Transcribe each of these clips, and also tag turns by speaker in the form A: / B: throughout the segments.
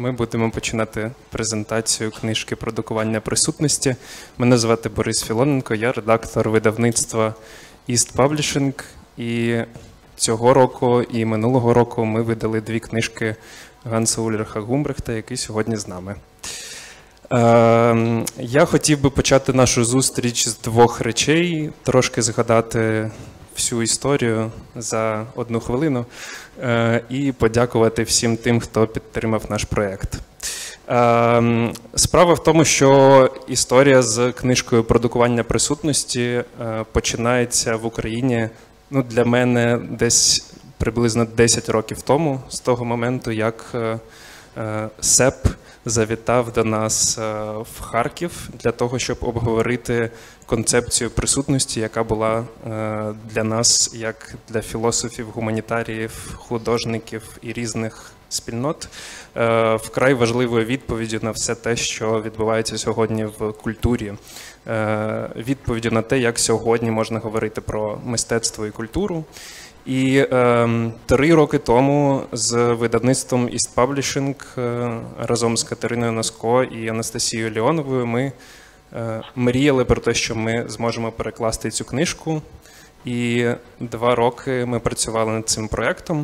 A: Ми будемо починати презентацію книжки «Продукування присутності». Мене звати Борис Філоненко, я редактор видавництва East Publishing. І цього року, і минулого року ми видали дві книжки Ганса Ульриха Гумбрехта, який сьогодні з нами. Я хотів би почати нашу зустріч з двох речей, трошки згадати всю історію за 1 хвилину і подякувати всім тим, хто підтримав наш проєкт. Справа в тому, що історія з книжкою «Продукування присутності» починається в Україні, для мене, десь приблизно 10 років тому, з того моменту, як СЕП завітав до нас в Харків для того, щоб обговорити концепцію присутності, яка була для нас, як для філософів, гуманітаріїв, художників і різних спільнот, вкрай важливою відповіддю на все те, що відбувається сьогодні в культурі. Відповіддю на те, як сьогодні можна говорити про мистецтво і культуру. І 3 роки тому з видавництвом East Publishing разом з Катериною Носко і Анастасією Леоновою ми мріяли про те, що ми зможемо перекласти цю книжку. І 2 роки ми працювали над цим проєктом.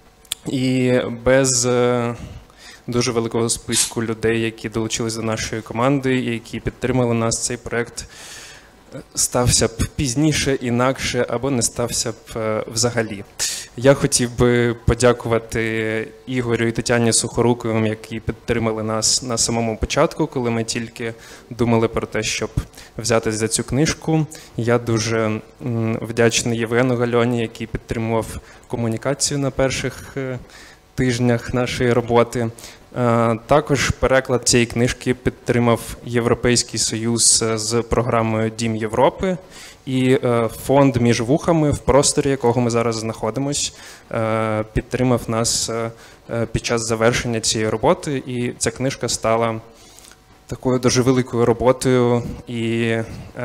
A: І без дуже великого списку людей, які долучились до нашої команди і які підтримали нас, цей проєкт стався б пізніше, інакше, або не стався б взагалі. Я хотів би подякувати Ігорю і Тетяні Сухоруковим, які підтримали нас на самому початку, коли ми тільки думали про те, щоб взятись за цю книжку. Я дуже вдячний Євгену Гальоні, який підтримував комунікацію на перших тижнях нашої роботи. Також переклад цієї книжки підтримав Європейський Союз з програмою «Дім Європи» і фонд «Між вухами», в просторі якого ми зараз знаходимося, підтримав нас під час завершення цієї роботи. І ця книжка стала такою дуже великою роботою. І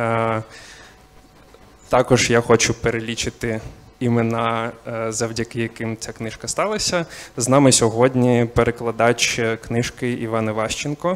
A: також я хочу перелічити імена, завдяки яким ця книжка сталася. З нами сьогодні перекладач книжки Іван Іващенко.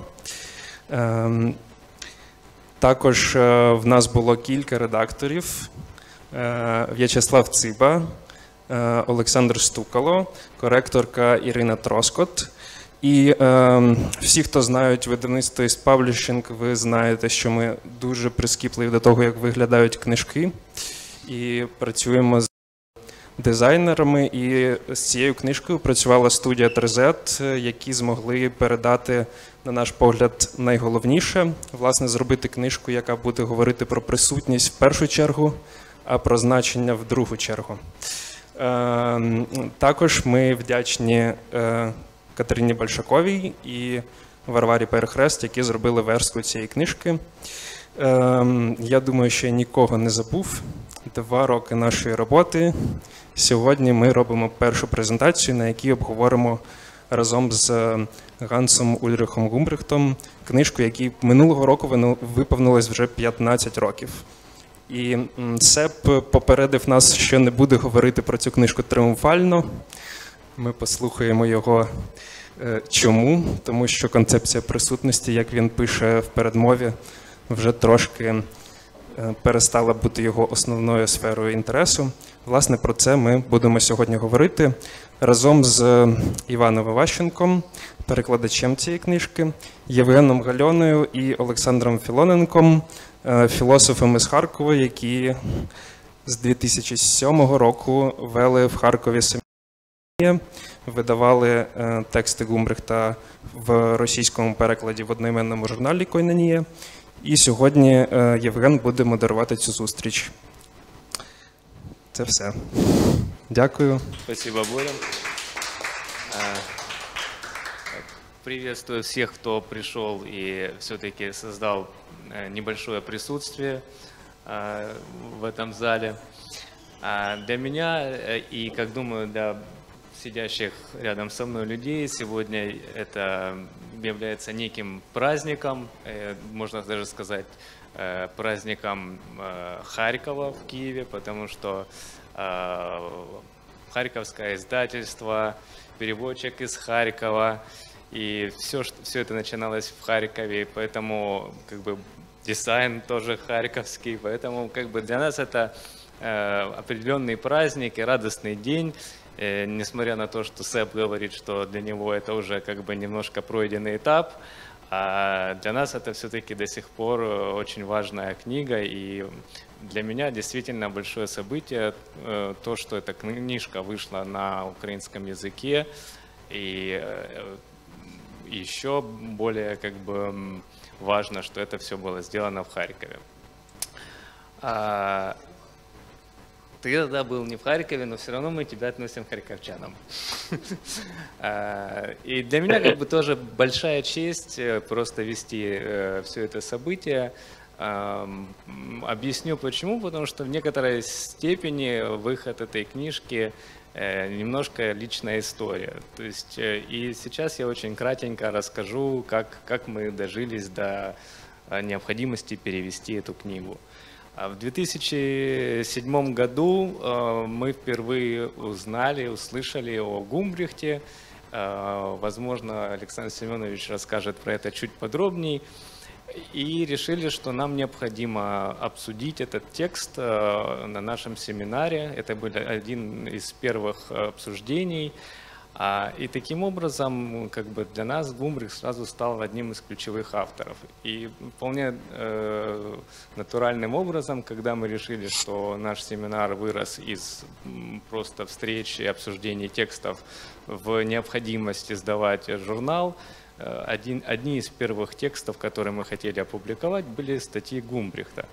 A: Також в нас було кілька редакторів. В'ячеслав Циба, Олександр Стукало, коректорка Ірина Троскот. І всі, хто знають видавництво East Publishing, ви знаєте, що ми дуже прискіпливі до того, як виглядають книжки. І працюємо з дизайнерами, і з цією книжкою працювала студія 3Z, які змогли передати, на наш погляд, найголовніше, власне, зробити книжку, яка буде говорити про присутність в першу чергу, а про значення в другу чергу. Також ми вдячні Катерині Большаковій і Варварі Перехрест, які зробили верстку цієї книжки. Я думаю, що я нікого не забув. 2 роки нашої роботи. Сьогодні ми робимо першу презентацію, на якій обговоримо разом з Гансом Ульрихом Гумбрехтом книжку, якій минулого року виповнилось вже 15 років. І СЕП попередив нас, що не буде говорити про цю книжку тріумфально. Ми послухаємо його чому, тому що концепція присутності, як він пише в передмові, вже трошки перестала бути його основною сферою інтересу. Власне, про це ми будемо сьогодні говорити разом з Іваном Іващенком, перекладачем цієї книжки, Євгеном Гальоною і Олександром Філоненком, філософами з Харкова, які з 2007 року вели в Харкові семінарії, видавали тексти Гумбрехта в російському перекладі в одноіменному журналі «Койнонія». І сьогодні Євген буде модерувати цю зустріч. Це все. Дякую.
B: Спасибо, Боря. Приветствую всех, кто пришел и все-таки создал небольшое присутствие в этом зале. Для меня и, как думаю, для сидящих рядом со мной людей сегодня это является неким праздником, можно даже сказать, праздником Харькова в Киеве, потому что харьковское издательство, переводчик из Харькова и все это начиналось в Харькове, поэтому как бы дизайн тоже харьковский, поэтому как бы для нас это определенный праздник и радостный день, несмотря на то, что Сэп говорит, что для него это уже как бы немножко пройденный этап, а для нас это все-таки до сих пор очень важная книга, и для меня действительно большое событие то, что эта книжка вышла на украинском языке, и еще более как бы важно, что это все было сделано в Харькове. Ты тогда был не в Харькове, но все равно мы тебя относим к харьковчанам. И для меня как бы тоже большая честь просто вести все это событие. Объясню почему, потому что в некоторой степени выход этой книжки немножко личная история. То есть, и сейчас я очень кратенько расскажу, как мы дожились до необходимости перевести эту книгу. В 2007 году мы впервые услышали о Гумбрихте. Возможно, Александр Семенович расскажет про это чуть подробнее. И решили, что нам необходимо обсудить этот текст на нашем семинаре. Это был один из первых обсуждений. И таким образом, как бы для нас Гумбрихт сразу стал одним из ключевых авторов. И вполне натуральным образом, когда мы решили, что наш семинар вырос из просто встреч и обсуждений текстов в необходимость издавать журнал, одни из первых текстов, которые мы хотели опубликовать, были статьи Гумбрихта.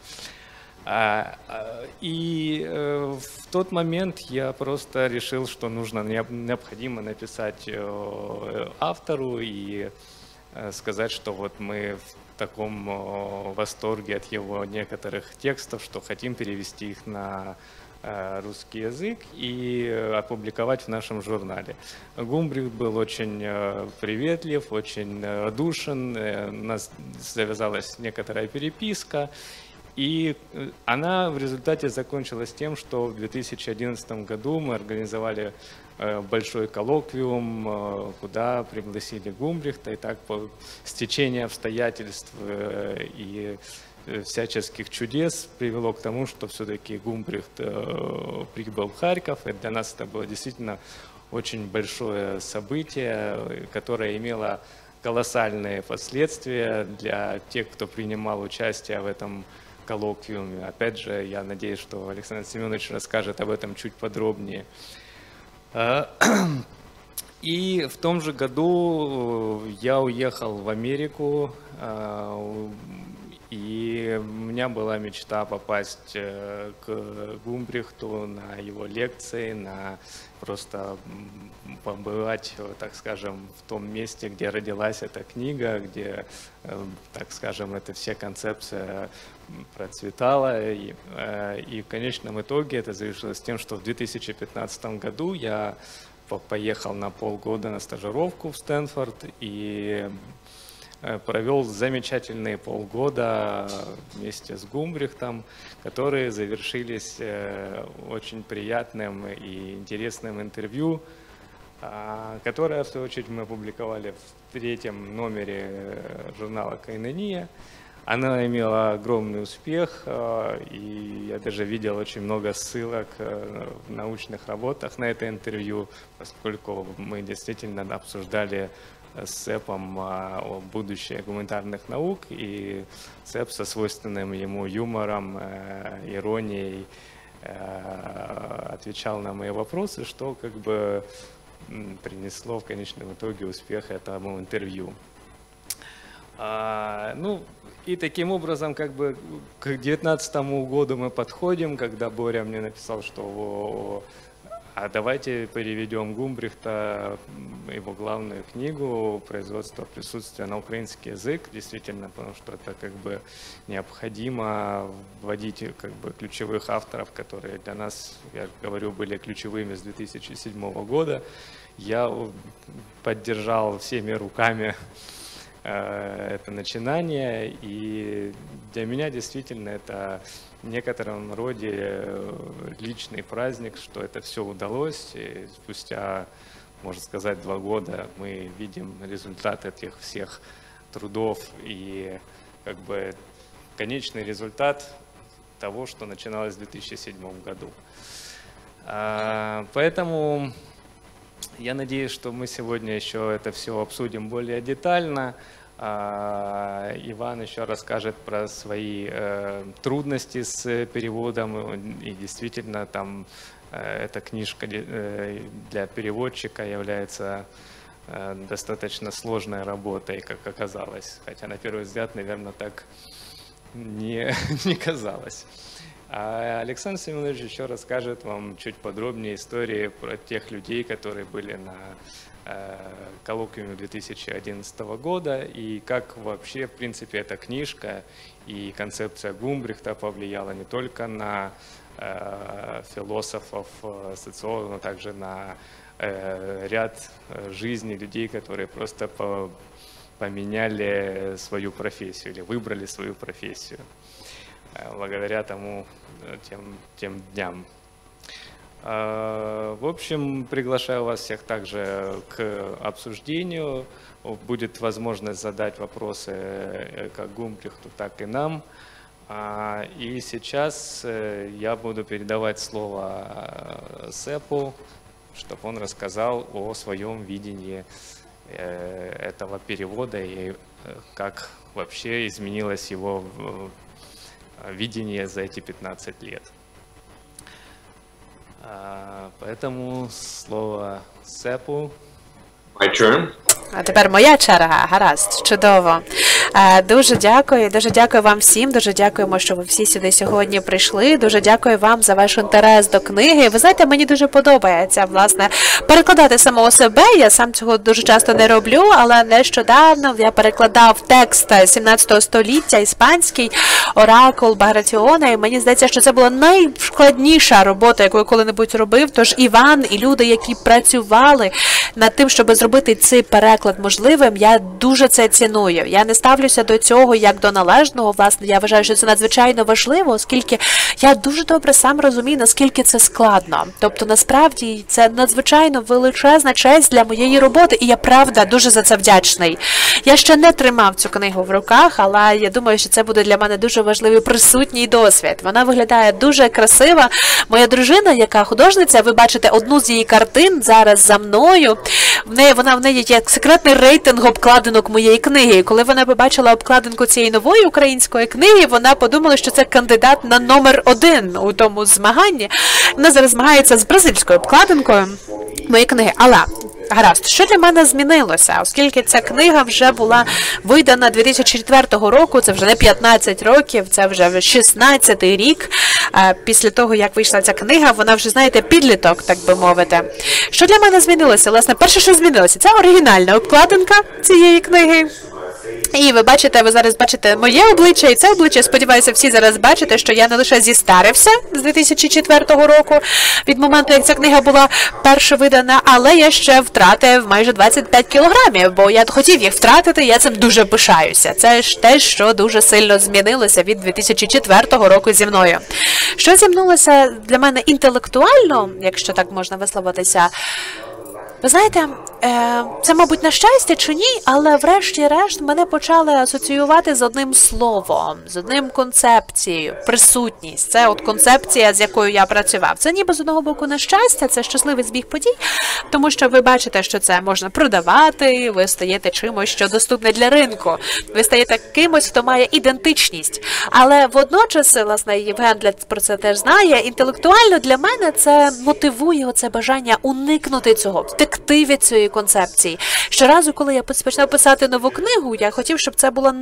B: И в тот момент я просто решил, что необходимо написать автору и сказать, что вот мы в таком восторге от его некоторых текстов, что хотим перевести их на русский язык и опубликовать в нашем журнале. Гумбрихт был очень приветлив, очень радушен, у нас завязалась некоторая переписка, и она в результате закончилась тем, что в 2011 году мы организовали большой коллоквиум, куда пригласили Гумбрихта, и так по стечению обстоятельств и всяческих чудес привело к тому, что все-таки Гумбрихт прибыл в Харьков, и для нас это было действительно очень большое событие, которое имело колоссальные последствия для тех, кто принимал участие в этом коллоквиуме. Опять же, я надеюсь, что Александр Семенович расскажет об этом чуть подробнее. И в том же году я уехал в Америку, и у меня была мечта попасть к Гумбрихту на его лекции, на просто побывать, так скажем, в том месте, где родилась эта книга, где, так скажем, эта вся концепция процветала. И в конечном итоге это завершилось тем, что в 2015 году я поехал на полгода на стажировку в Стэнфорд и провел замечательные полгода вместе с Гумбрихтом, которые завершились очень приятным и интересным интервью, которое, в свою очередь, мы опубликовали в 3-м номере журнала «Коинония». Она имела огромный успех, и я даже видел очень много ссылок в научных работах на это интервью, поскольку мы действительно обсуждали с Сэпом о будущее гуманитарных наук, и Сэп со свойственным ему юмором, иронией отвечал на мои вопросы, что как бы принесло в конечном итоге успех этому интервью. Ну, и таким образом, как бы к 2019 году мы подходим, когда Боря мне написал, что давайте переведем Гумбрихта, его главную книгу «Производство присутствия» на украинский язык, действительно, потому что это как бы необходимо вводить как бы ключевых авторов, которые для нас, я говорю, были ключевыми с 2007 года. Я поддержал всеми руками это начинание, и для меня действительно это в некотором роде личный праздник, что это все удалось, и спустя можно сказать, 2 года мы видим результат этих всех трудов и как бы конечный результат того, что начиналось в 2007 году. Поэтому я надеюсь, что мы сегодня еще это все обсудим более детально. Иван еще расскажет про свои трудности с переводом, и действительно там эта книжка для переводчика является достаточно сложной работой, как оказалось, хотя на первый взгляд, наверное, так не казалось. А Александр Семенович еще расскажет вам чуть подробнее истории про тех людей, которые были на коллоквиуме 2011 года, и как вообще, в принципе, эта книжка и концепция Гумбрихта повлияла не только на философов, социологов, но также на ряд жизней людей, которые просто поменяли свою профессию или выбрали свою профессию благодаря тем дням. В общем, приглашаю вас всех также к обсуждению. Будет возможность задать вопросы как Гумбрихту, так и нам. И сейчас я буду передавать слово Сепу, чтобы он рассказал о своем видении этого перевода и как вообще изменилось его видение за эти 15 лет. Поэтому слово Сепу.
C: My turn.
D: А тепер моя черга. Гаразд, чудово. Дуже дякую вам всім, дуже дякуємо, що ви всі сюди сьогодні прийшли. Дуже дякую вам за ваш інтерес до книги. Ви знаєте, мені дуже подобається, власне, перекладати самого себе. Я сам цього дуже часто не роблю, але нещодавно я перекладав текст 17 століття іспанський «Оракул Багратіона», і мені здається, що це була найскладніша робота, яку я коли-небудь робив. Тож Іван і люди, які працювали над тим, щоб зробити цей переклад можливим, я дуже це ціную. Я не ставлюся до цього як до належного. Власне, я вважаю, що це надзвичайно важливо, оскільки я дуже добре сам розумію, наскільки це складно. Тобто, насправді, це надзвичайно величезна честь для моєї роботи, і я, правда, дуже за це вдячний. Я ще не тримав цю книгу в руках, але я думаю, що це буде для мене дуже важливий присутній досвід. Вона виглядає дуже красиво. Моя дружина, яка художниця, ви бачите одну з її картин зараз за мною. В неї є секретний рейтинг обкладинок моєї книги. І коли вона побачила обкладинку цієї нової української книги, вона подумала, що це кандидат на номер 1 у тому змаганні. Вона зараз змагається з бразильською обкладинкою моєї книги. Але гаразд, що для мене змінилося? Оскільки ця книга вже була видана 2004 року, це вже не 15 років, це вже 16-й рік. Після того, як вийшла ця книга, вона вже, знаєте, підліток, так би мовити. Що для мене змінилося? Власне, перше, що змінилося, це оригінальна обкладинка цієї книги. І ви зараз бачите моє обличчя і це обличчя. Сподіваюся, всі зараз бачите, що я не лише зістарився з 2004 року, від моменту, як ця книга була перша видана, але я ще втратив майже 25 кілограмів, бо я хотів їх втратити, і я цим дуже пишаюся. Це ж те, що дуже сильно змінилося від 2004 року зі мною. Що змінилося для мене інтелектуально, якщо так можна висловитися? Ви знаєте, це, мабуть, на щастя чи ні, але врешті-решт мене почали асоціювати з одним словом, з одним концепцією, присутність. Це от концепція, з якою я працював. Це ніби з одного боку на щастя, це щасливий збіг подій, тому що ви бачите, що це можна продавати, ви стаєте чимось, що доступне для ринку, ви стаєте кимось, хто має ідентичність. Але водночас, власне, Євген про це теж знає, інтелектуально для мене це мотивує оце бажання уникнути цього, втекти від цієї концепції. Щоразу, коли я починав писати нову книгу, я хотів, щоб це було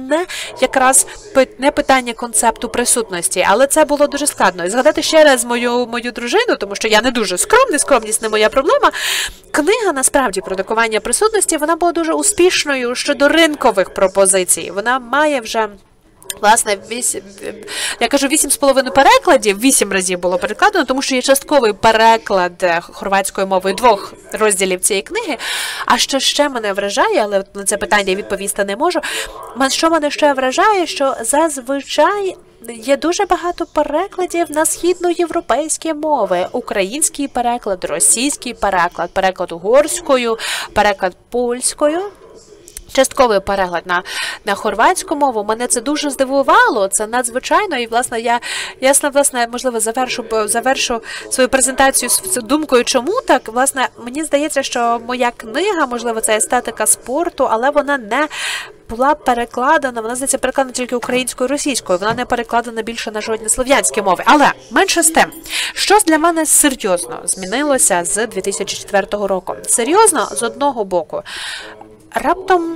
D: не питання концепту присутності, але це було дуже складно. І згадати ще раз мою дружину, тому що я не дуже скромний, скромність не моя проблема. Книга, насправді, продукування присутності, вона була дуже успішною щодо ринкових пропозицій. Вона має вже Власне, я кажу 8,5 перекладів, 8 разів було перекладено, тому що є частковий переклад хорватською мовою 2 розділів цієї книги. А що ще мене вражає, але на це питання я відповісти не можу, що мене ще вражає, що зазвичай є дуже багато перекладів на східноєвропейські мови. Український переклад, російський переклад, переклад угорською, переклад польською. Частковий переклад на хорватську мову. Мене це дуже здивувало, це надзвичайно. І, власне, я можливо, завершу свою презентацію з думкою, чому так. Власне, мені здається, що моя книга, можливо, це естетика спорту, але вона не була перекладена, вона, здається, перекладена тільки українською і російською, вона не перекладена більше на жодні слов'янські мови. Але, менше з тим, щось для мене серйозно змінилося з 2004 року. Серйозно, з одного боку. Раптом,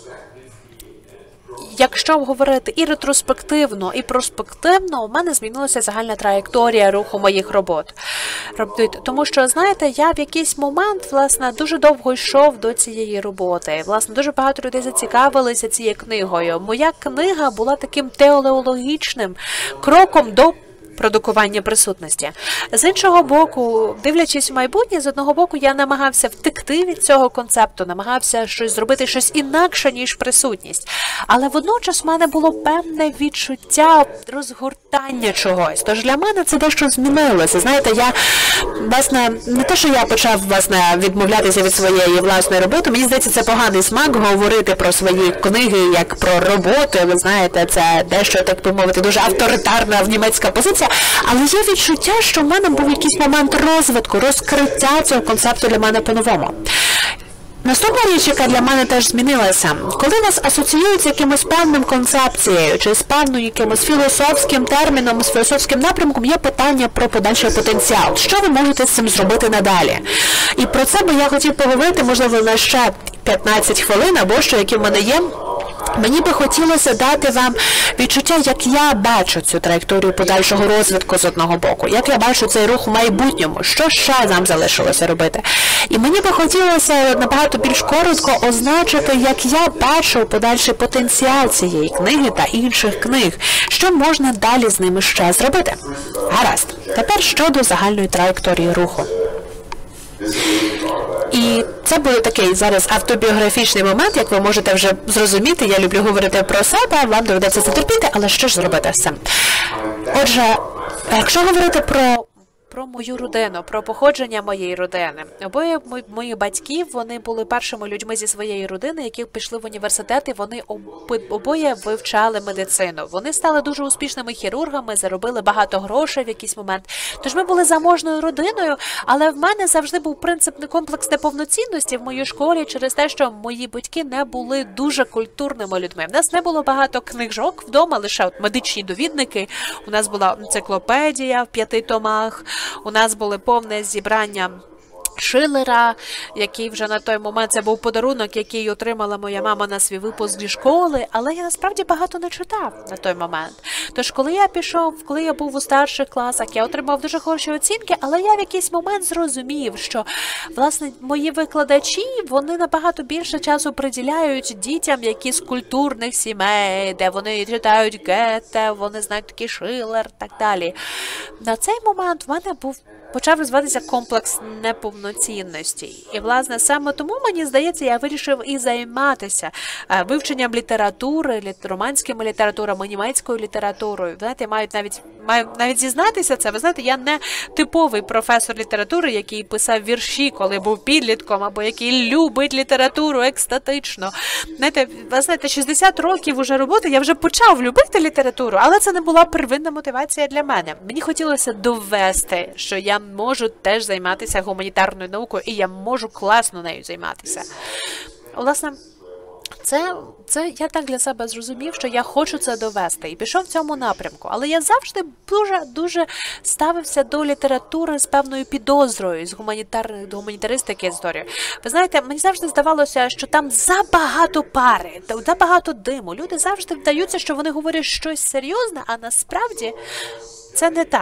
D: якщо говорити і ретроспективно, і проспективно, у мене змінилася загальна траєкторія руху моїх робот. Тому що, знаєте, я в якийсь момент, власне, дуже довго йшов до цієї роботи. Власне, дуже багато людей зацікавилися цією книгою. Моя книга була таким телеологічним кроком до продукування присутності. З іншого боку, дивлячись в майбутнє, з одного боку, я намагався втекти від цього концепту, намагався зробити щось інакше, ніж присутність. Але водночас в мене було певне відчуття розгортання чогось. Тож для мене це дещо змінилося. Знаєте, я, власне, не те, що я почав, власне, відмовлятися від своєї власної роботи, мені здається, це поганий смак говорити про свої книги як про роботи. Ви знаєте, це дещо, так би мовити, дуже авторитарна німецька позиція. Але є відчуття, що в мене був якийсь момент розвитку, розкриття цього концепту для мене по-новому. Наступна річ, яка для мене теж змінилася, коли нас асоціюють з якимось певним концепцією, чи з певним якимось філософським терміном, з філософським напрямком, є питання про подальший потенціал. Що ви можете з цим зробити надалі? І про це би я хотів поговорити, можливо, на ще 15 хвилин, або що, які в мене є. Мені би хотілося дати вам відчуття, як я бачу цю траєкторію подальшого розвитку з одного боку, як я бачу цей рух в майбутньому, що ще нам залишилося робити. І мені би хотілося набагато більш коротко означити, як я бачу подальший потенціал цієї книги та інших книг, що можна далі з ними ще зробити. Гаразд. Тепер щодо загальної траєкторії руху. І це буде такий зараз автобіографічний момент, як ви можете вже зрозуміти. Я люблю говорити про себе, вам доведеться це терпіти, але що ж зробити з цим? Отже, якщо говорити про мою родину, про походження моєї родини. Обоє моїх батьків, вони були першими людьми зі своєї родини, які пішли в університет, і вони обоє вивчали медицину. Вони стали дуже успішними хірургами, заробили багато грошей в якийсь момент. Тож ми були заможною родиною, але в мене завжди був принцип комплекс неповноцінності в моїй школі через те, що мої батьки не були дуже культурними людьми. В нас не було багато книжок вдома, лише медичні довідники. У нас була енциклопедія в 5 томах. У нас було повне зібрання Шиллера, який вже на той момент, це був подарунок, який отримала моя мама на свій випуск зі школи, але я насправді багато не читав на той момент. Тож, коли я був у старших класах, я отримав дуже хороші оцінки, але я в якийсь момент зрозумів, що, власне, мої викладачі, вони набагато більше часу приділяють дітям, які з культурних сімей, де вони читають Гете, вони знають такий Шиллер, так далі. На цей момент в мене почав розвиватися комплекс неповноцінності. І, власне, саме тому, мені здається, я вирішив і займатися вивченням літератури, романськими літературами, німецькою літературою. Знаєте, маю навіть зізнатися це. Ви знаєте, я не типовий професор літератури, який писав вірші, коли був підлітком, або який любить літературу екстатично. Знаєте, ви знаєте, 60 років уже роботи, я вже почав любити літературу, але це не була первинна мотивація для мене. Мені хотілося довести, що я можу теж займатися гуманітарною наукою, і я можу класно нею займатися. Власне, це я так для себе зрозумів, що я хочу це довести, і пішов в цьому напрямку. Але я завжди дуже ставився до літератури з певною підозрою, з гуманітаристики історії. Ви знаєте, мені завжди здавалося, що там забагато пари, забагато диму. Люди завжди вдаються, що вони говорять щось серйозне, а насправді це не так.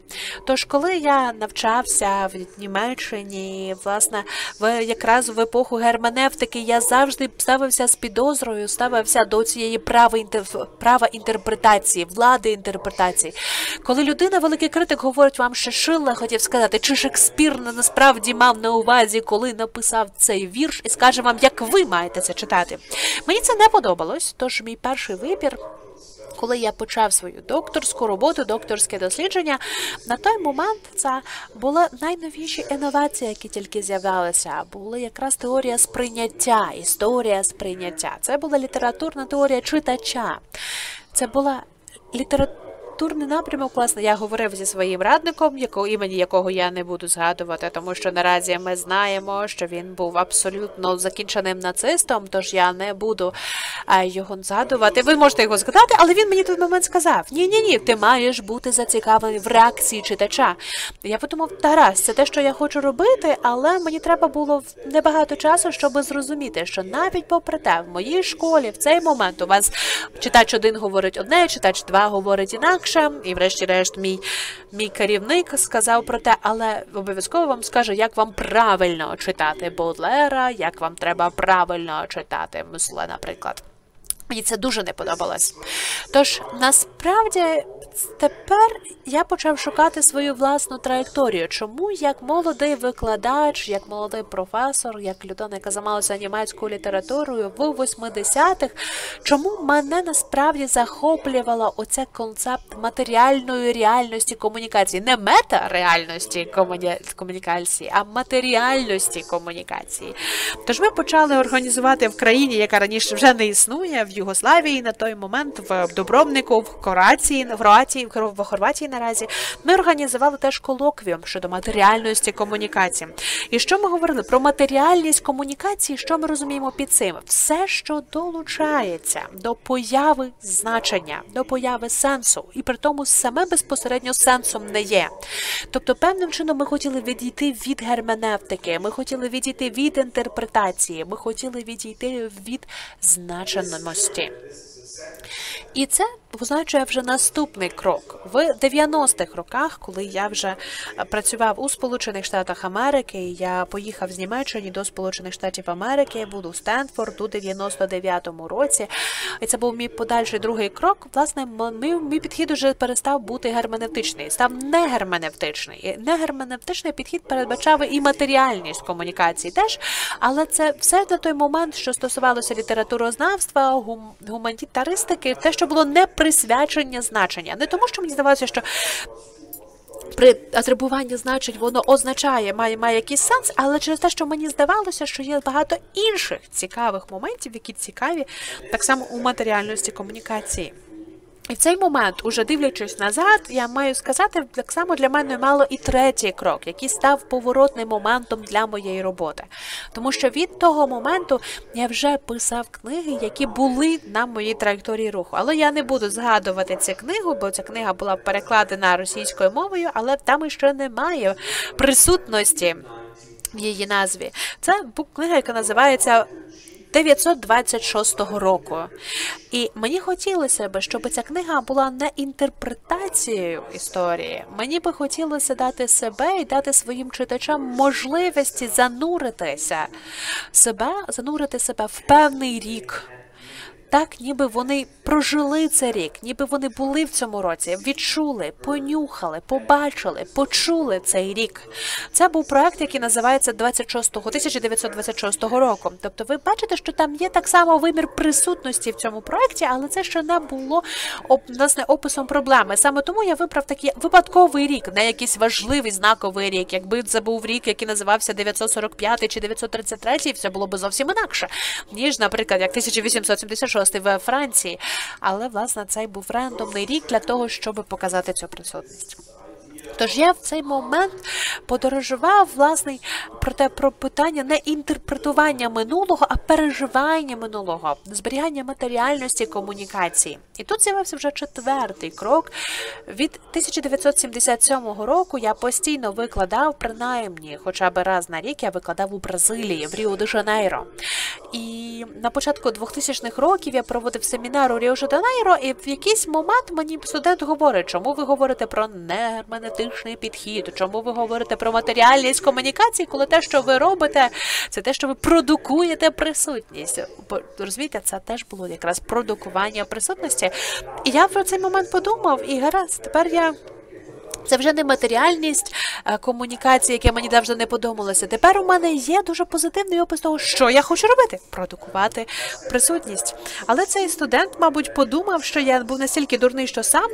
D: Тож, коли я навчався в Німеччині, власне, якраз в епоху герменевтики, я завжди ставився з підозрою, ставився до цієї права інтерпретації, влади інтерпретації. Коли людина, великий критик, говорить вам, що Шиллер хотів сказати, чи Шекспір насправді мав на увазі, коли написав цей вірш, і скаже вам, як ви маєте це читати. Мені це не подобалось, тож мій перший вибір, коли я почав свою докторську роботу, докторське дослідження, на той момент це були найновіші інновації, які тільки з'являлися. Була якраз теорія сприйняття, історія сприйняття. Це була літературна теорія читача. Це була літературний напрямок, власне, я говорив зі своїм радником, імені якого я не буду згадувати, тому що наразі ми знаємо, що він був абсолютно закінченим нацистом, тож я не буду його згадувати. Ви можете його згадати, але він мені в той момент сказав, ні, ти маєш бути зацікавлений в реакції читача. Я подумав, Тарас, це те, що я хочу робити, але мені треба було небагато часу, щоб зрозуміти, що навіть попри те, в моїй школі в цей момент у вас читач один говорить одне, читач два говорить інакше, і врешті-решт мій керівник сказав про те, але обов'язково вам скаже, як вам правильно читати Бодлера, як вам треба правильно читати Мюсле, наприклад. Мені це дуже не подобалось. Тож, насправді, тепер я почав шукати свою власну траєкторію. Чому як молодий викладач, як молодий професор, як людина, яка займалася німецькою літературою в 80-х, чому мене насправді захоплювала оця концепт матеріальної реальності комунікації. Не мета-реальності комунікації, а матеріальності комунікації. Тож ми почали організувати в країні, яка раніше вже не існує, в Югославії на той момент, в Дубровнику, в Хорватії наразі, ми організували теж колоквіум щодо матеріальності комунікації. І що ми говорили? Про матеріальність комунікації, що ми розуміємо під цим? Все, що долучається до появи значення, до появи сенсу, і при тому саме безпосередньо сенсом не є. Тобто, певним чином ми хотіли відійти від герменевтики, ми хотіли відійти від інтерпретації, ми хотіли відійти від значеності. І це означає вже наступний крок. В 90-х роках, коли я вже працював у Сполучених Штатах Америки, я поїхав з Німеччини до Сполучених Штатів Америки, я був у Стенфорд у 99-му році, і це був мій подальший другий крок. Власне, мій підхід уже перестав бути герменевтичний, став негерменевтичний. І негерменевтичний підхід передбачав і матеріальність комунікації теж, але це все на той момент, що стосувалося літературознавства, гуманітаристики, те, що було не присвячення значення. Не тому, що мені здавалося, що при атрибуванні значень воно означає, має якийсь сенс, але через те, що мені здавалося, що є багато інших цікавих моментів, які цікаві так само у матеріальності комунікації. І в цей момент, уже дивлячись назад, я маю сказати, так само для мене мало і третій крок, який став поворотним моментом для моєї роботи. Тому що від того моменту я вже писав книги, які були на моїй траєкторії руху. Але я не буду згадувати цю книгу, бо ця книга була перекладена російською мовою, але там іще немає присутності в її назві. Це книга, яка називається 926 року. І мені хотілося б, щоб ця книга була не інтерпретацією історії. Мені би хотілося дати себе і дати своїм читачам можливості занурити себе в певний рік. Так, ніби вони прожили цей рік, ніби вони були в цьому році, відчули, понюхали, побачили, почули цей рік. Це був проект, який називається 1926 року. Тобто ви бачите, що там є так само вимір присутності в цьому проекті, але це ще не було власне описом проблеми. Саме тому я вибрав такий випадковий рік, не якийсь важливий знаковий рік. Якби це був рік, який називався 945 чи 933, все було б зовсім інакше, ніж, наприклад, як 1876 в Франції. Але, власне, цей був рандомний рік для того, щоб показати цю присутність. Тож я в цей момент подорожував, власне, про питання не інтерпретування минулого, а переживання минулого, зберігання матеріальності комунікації. І тут з'явився вже четвертий крок. Від 1977 року я постійно викладав, принаймні, хоча б раз на рік я викладав у Бразилії, в Ріо-де-Жанейро. І на початку 2000-х років я проводив семінар у Ріо-де-Жанейро, і в якийсь момент мені студент говорить, чому ви говорите про негерменевтичний підхід, чому ви говорите про матеріальність комунікації, коли те, що ви робите, це те, що ви продукуєте присутність. Розумієте, це теж було якраз продукування присутності. І я про цей момент подумав, і гаразд, тепер це вже не матеріальність комунікації, яке мені завжди не подобалося. Тепер у мене є дуже позитивний опис того, що я хочу робити – продукувати присутність. Але цей студент, мабуть, подумав, що я був настільки дурний, що сам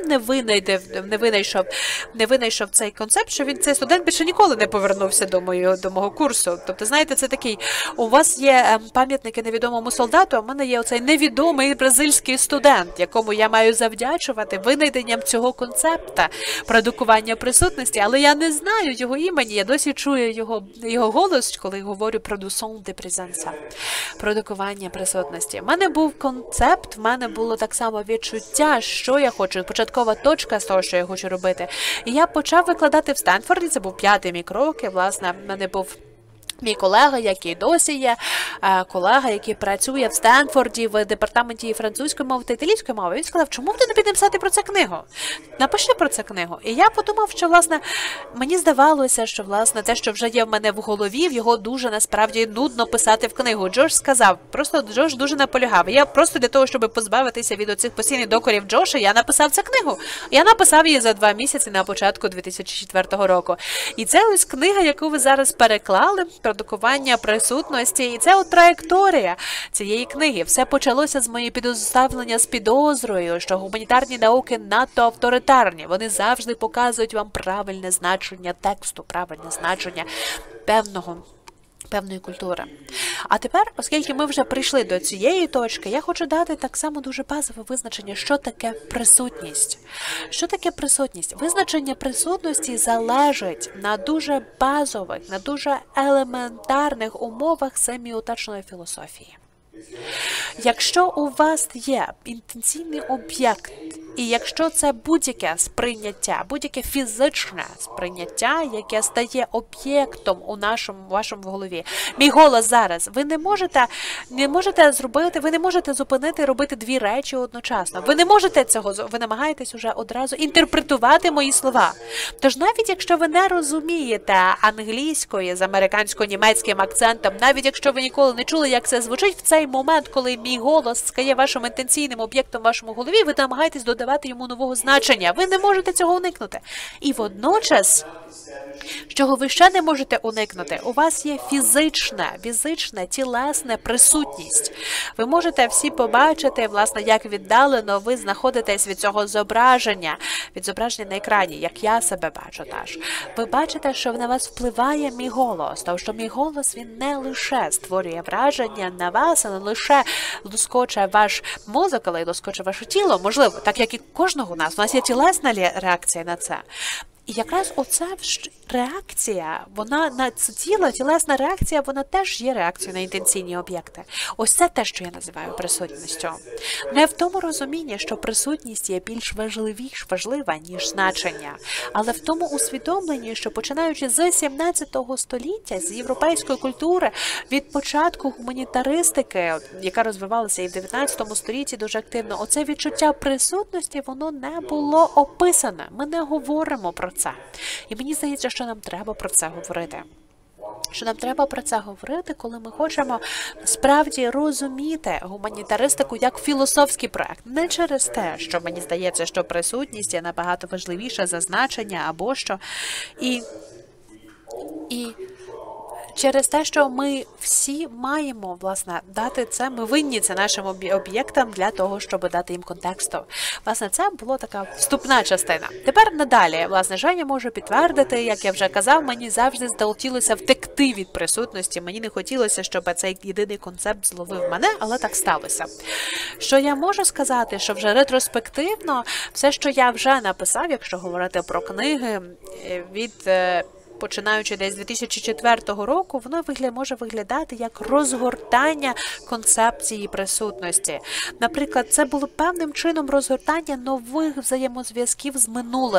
D: не винайшов цей концепт, що цей студент більше ніколи не повернувся до мого курсу. Тобто, знаєте, це такий, у вас є пам'ятники невідомому солдату, а в мене є оцей невідомий бразильський студент, якому я маю завдячувати винайденням цього концепта продукування присутності, але я не знаю його імені, я досі чую його голос, коли говорю про «dusson de présence», продукування присутності. В мене був концепт, в мене було так само відчуття, що я хочу, початкова точка з того, що я хочу робити. І я почав викладати в Стенфорді, це був 5-й мій крок, і, власне, в мене був мій колега, який досі є, колега, який працює в Стенфорді в департаменті французької мови та італійської мови, він сказав, чому б ти не піде писати про це книгу? Напиши про це книгу. І я подумав, що, власне, мені здавалося, що, власне, те, що вже є в мене в голові, його дуже, насправді, нудно писати в книгу. Джош сказав, просто Джош дуже наполягав. Я просто для того, щоб позбавитися від оцих постійних докорів Джоша, я написав цю книгу. Я написав її за 2 місяці на початку 2004 року. І це ось книга, яку ви зараз переклали, продукування присутності, і це от траєкторія цієї книги. Все почалося з моєї підставлення з підозрою, що гуманітарні науки надто авторитарні. Вони завжди показують вам правильне значення тексту, правильне значення певної культури. А тепер, оскільки ми вже прийшли до цієї точки, я хочу дати так само дуже базове визначення, що таке присутність. Що таке присутність? Визначення присутності залежить на дуже базових, на дуже елементарних умовах семіотичної філософії. Якщо у вас є інтенційний об'єкт, і якщо це будь-яке сприйняття, будь-яке фізичне сприйняття, яке стає об'єктом у вашому голові, мій голос зараз, ви не можете зробити, ви не можете зупинити робити 2 речі одночасно. Ви не можете цього, ви намагаєтесь уже одразу інтерпретувати мої слова. Тож навіть якщо ви не розумієте англійської з американсько-німецьким акцентом, навіть якщо ви ніколи не чули, як це звучить, в цей момент, коли мій голос стає вашим інтенційним об'єктом в вашому голові, ви намагаєтесь додавати йому нового значення. Ви не можете цього уникнути. І водночас, чого ви ще не можете уникнути, у вас є фізична, тілесна присутність. Ви можете всі побачити, власне, як віддалено ви знаходитесь від цього зображення, від зображення на екрані, як я себе бачу теж. Ви бачите, що на вас впливає мій голос, тому що мій голос, він не лише створює враження на вас, а не лише лоскоче ваш мозок, але й лоскоче ваше тіло, можливо, так як і кожного у нас є тілесна реакція на це. І якраз оця реакція, вона на це тіло, тілесна реакція, вона теж є реакцією на інтенційні об'єкти. Ось це те, що я називаю присутністю. Не в тому розумінні, що присутність є більш важлива, ніж значення, але в тому усвідомленні, що починаючи з 17 століття, з європейської культури, від початку гуманітаристики, яка розвивалася і в 19 столітті дуже активно, оце відчуття присутності, воно не було описане. Ми не говоримо про це. І мені здається, що нам треба про це говорити. Що нам треба про це говорити, коли ми хочемо справді розуміти гуманітаристику як філософський проект. Не через те, що мені здається, що присутність є набагато важливіша за значення або що. І через те, що ми всі маємо, власне, дати це, ми винні це нашим об'єктам для того, щоб дати їм контексту. Власне, це була така вступна частина. Тепер надалі, власне, Женя може підтвердити, як я вже казав, мені завжди хотілося втекти від присутності, мені не хотілося, щоб цей єдиний концепт зловив мене, але так сталося. Що я можу сказати, що вже ретроспективно, все, що я вже написав, якщо говорити про книги, починаючи десь з 2004 року, воно може виглядати як розгортання концепції присутності. Наприклад, це було певним чином розгортання нових взаємозв'язків з минулим.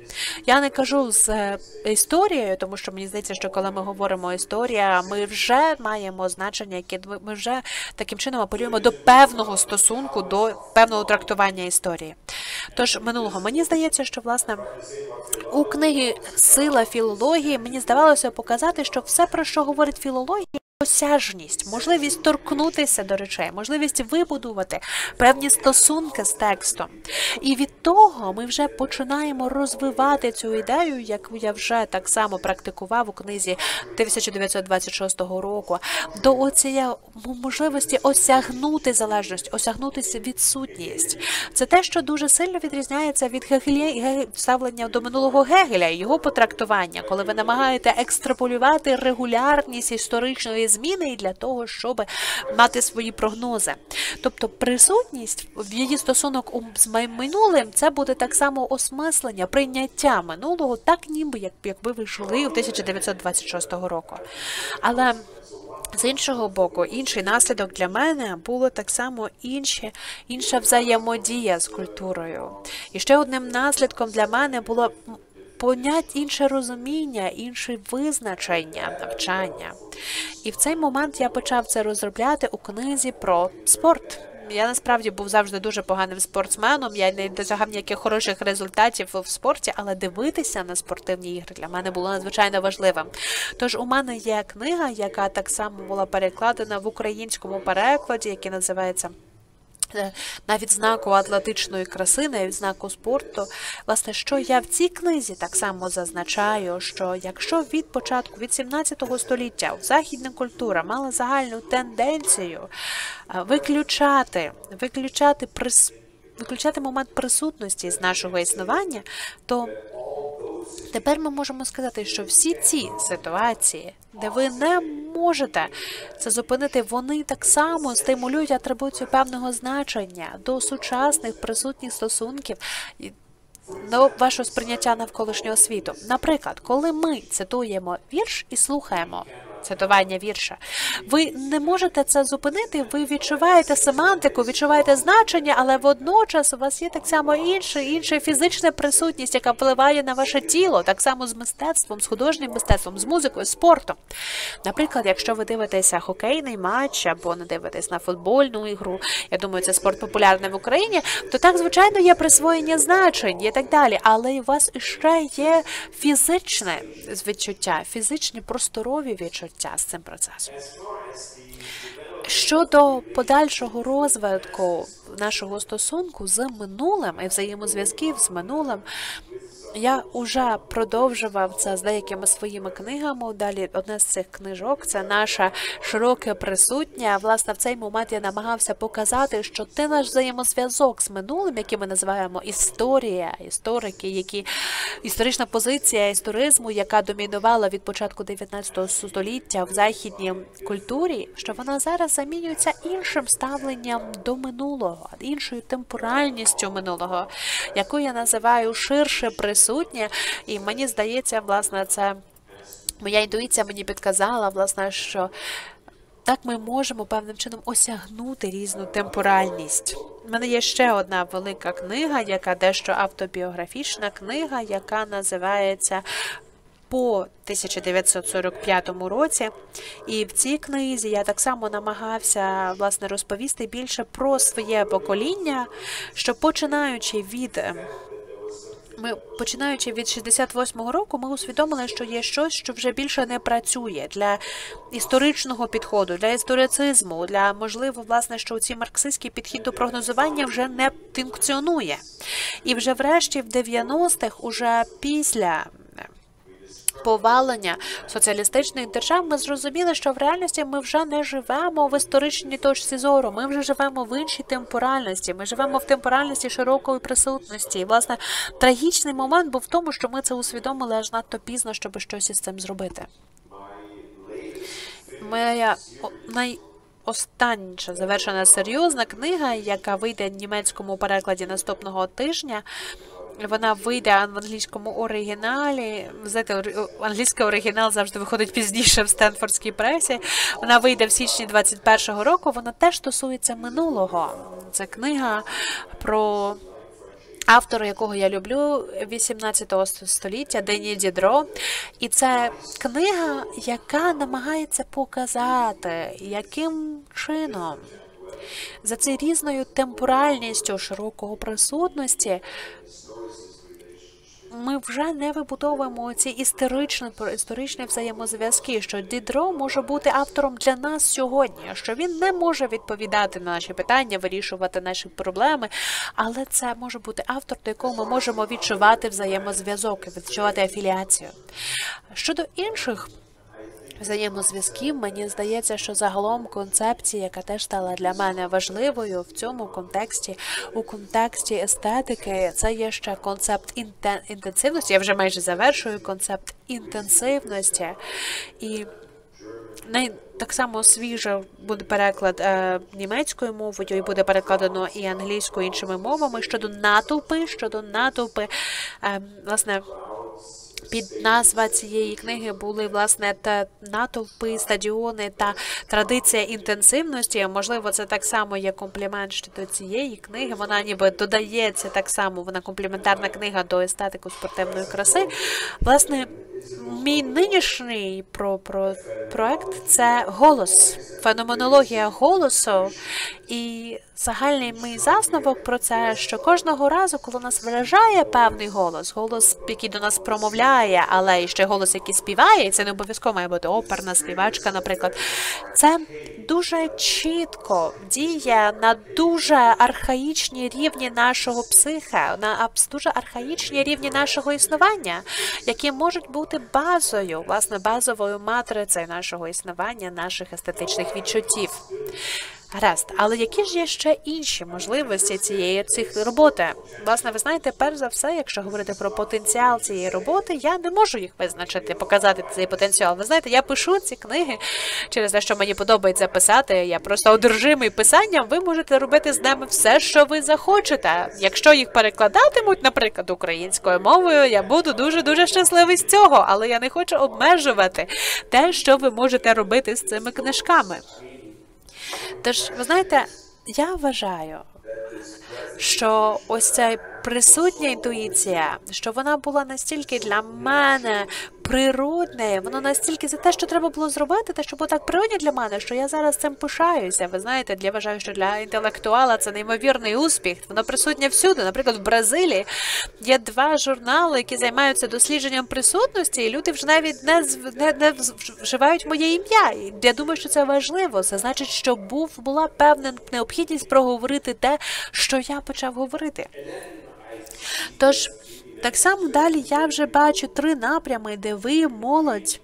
D: Я не кажу з історією, тому що мені здається, що коли ми говоримо історія, ми вже маємо значення, яке ми вже таким чином апелюємо до певного стосунку, до певного трактування історії. Тож минулого, мені здається, що, власне, у книги «Сила філології» мені здавалося показати, що все, про що говорить філологія, осяжність, можливість торкнутися до речей, можливість вибудувати певні стосунки з текстом. І від того ми вже починаємо розвивати цю ідею, яку я вже так само практикував у книзі 1926 року, до оцієї можливості осягнути залежність, осягнути відсутність. Це те, що дуже сильно відрізняється від ставлення до минулого Гегеля і його потрактування, коли ви намагаєте екстраполювати регулярність історичної зміни для того, щоб мати свої прогнози. Тобто присутність в її стосунок з минулим, це буде так само осмислення, прийняття минулого, так ніби, якби ви жили у 1926 року. Але з іншого боку, інший наслідок для мене було так само інша взаємодія з культурою. І ще одним наслідком для мене було інше розуміння, інше визначення навчання. І в цей момент я почав це розробляти у книзі про спорт. Я насправді був завжди дуже поганим спортсменом, я не досягав ніяких хороших результатів в спорті, але дивитися на спортивні ігри для мене було надзвичайно важливим. Тож у мене є книга, яка так само була перекладена в українському перекладі, який називається «На відзнаку атлетичної краси, на відзнаку спорту». Власне, що я в цій книзі так само зазначаю, що якщо від початку, від 17 століття західна культура мала загальну тенденцію виключати момент присутності з нашого існування, то тепер ми можемо сказати, що всі ці ситуації, де ви не можете це зупинити, вони так само стимулюють атрибуцію певного значення до сучасних присутніх стосунків, до вашого сприйняття навколишнього світу. Наприклад, коли ми цитуємо вірш і слухаємо цитування вірша, ви не можете це зупинити, ви відчуваєте семантику, відчуваєте значення, але водночас у вас є так само інша фізична присутність, яка впливає на ваше тіло, так само з мистецтвом, з художнім мистецтвом, з музикою, з спортом. Наприклад, якщо ви дивитеся хокейний матч або не дивитесь на футбольну ігру, я думаю, це спорт популярний в Україні, то так, звичайно, є присвоєння значень і так далі, але у вас ще є фізичне відчуття, фізичні просторові відчуття з цим процесом. Щодо подальшого розвитку нашого стосунку з минулим і взаємозв'язків з минулим, я вже продовжував це з деякими своїми книгами. Далі одна з цих книжок – це наша широке присутнє. Власне, в цей момент я намагався показати, що те наш взаємозв'язок з минулим, який ми називаємо історія, історики, історична позиція історизму, яка домінувала від початку 19 століття в західній культурі, що вона зараз замінюється іншим ставленням до минулого, іншою темпоральністю минулого, яку я називаю ширше присутнє. І мені здається, власне, це моя інтуїція мені підказала, власне, що так ми можемо певним чином осягнути різну темпоральність. У мене є ще одна велика книга, яка дещо автобіографічна книга, яка називається «По 1945 році». І в цій книзі я так само намагався, власне, розповісти більше про своє покоління, що починаючи від 68-го року, ми усвідомили, що є щось, що вже більше не працює для історичного підходу, для історицизму, для, можливо, власне, що цей марксистський підхід до прогнозування вже не функціонує. І вже врешті в 90-х, уже після повалення соціалістичних держав, ми зрозуміли, що в реальності ми вже не живемо в історичній точці зору, ми вже живемо в іншій темпоральності, ми живемо в темпоральності широкої присутності. І, власне, трагічний момент був в тому, що ми це усвідомили аж надто пізно, щоб щось із цим зробити. Моя найостанніша завершена серйозна книга, яка вийде в німецькому перекладі наступного тижня, вона вийде в англійському оригіналі. Знаєте, англійський оригінал завжди виходить пізніше в Стенфордській пресі. Вона вийде в січні 21-го року. Вона теж стосується минулого. Це книга про автора, якого я люблю, 18 століття, Дені Дідро. І це книга, яка намагається показати, яким чином за цією різною темпоральністю широкого присутності ми вже не вибудовуємо ці історичні взаємозв'язки, що Дідро може бути автором для нас сьогодні, що він не може відповідати на наші питання, вирішувати наші проблеми, але це може бути автор, до якого ми можемо відчувати взаємозв'язок, відчувати афіліацію. Щодо інших взаємозв'язків, мені здається, що загалом концепція, яка теж стала для мене важливою в цьому контексті, у контексті естетики, це є ще концепт інтенсивності. Я вже майже завершую концепт інтенсивності. І так само свіже буде переклад німецькою мовою, і буде перекладено і англійською, і іншими мовами щодо натовпи, власне, під назва цієї книги були, власне, натовпи, стадіони та традиція інтенсивності. Можливо, це так само є комплімент щодо цієї книги. Вона ніби додається так само, вона компліментарна книга до естетику спортивної краси. Власне, мій нинішній проект – це голос, феноменологія голосу. І загальний мій засновок про це, що кожного разу, коли нас вражає певний голос, який до нас промовляє, але і ще голос, який співає, і це не обов'язково має бути оперна співачка, наприклад, це дуже чітко діє на дуже архаїчні рівні нашого психе, на дуже архаїчні рівні нашого існування, які можуть бути базою, власне, базовою матрицею нашого існування, наших естетичних відчуттів. Гаразд, але які ж є ще інші можливості цих роботи? Власне, ви знаєте, перш за все, якщо говорити про потенціал цієї роботи, я не можу їх визначити, показати цей потенціал. Ви знаєте, я пишу ці книги через те, що мені подобається писати, я просто одержимий писанням, ви можете робити з ними все, що ви захочете. Якщо їх перекладатимуть, наприклад, українською мовою, я буду дуже-дуже щасливий з цього, але я не хочу обмежувати те, що ви можете робити з цими книжками. Тож, ви знаєте, я вважаю, що ось ця присутня інтуїція, що вона була настільки для мене природне, воно настільки за те, що треба було зробити, те, що було так природне для мене, що я зараз цим пишаюся. Ви знаєте, я вважаю, що для інтелектуала це неймовірний успіх. Воно присутнє всюди. Наприклад, в Бразилії є 2 журнали, які займаються дослідженням присутності, і люди вже навіть не вживають моє ім'я. І я думаю, що це важливо. Це значить, що була певна необхідність проговорити те, що я почав говорити. Тож, так само далі я вже бачу 3 напрями, де ви молодь,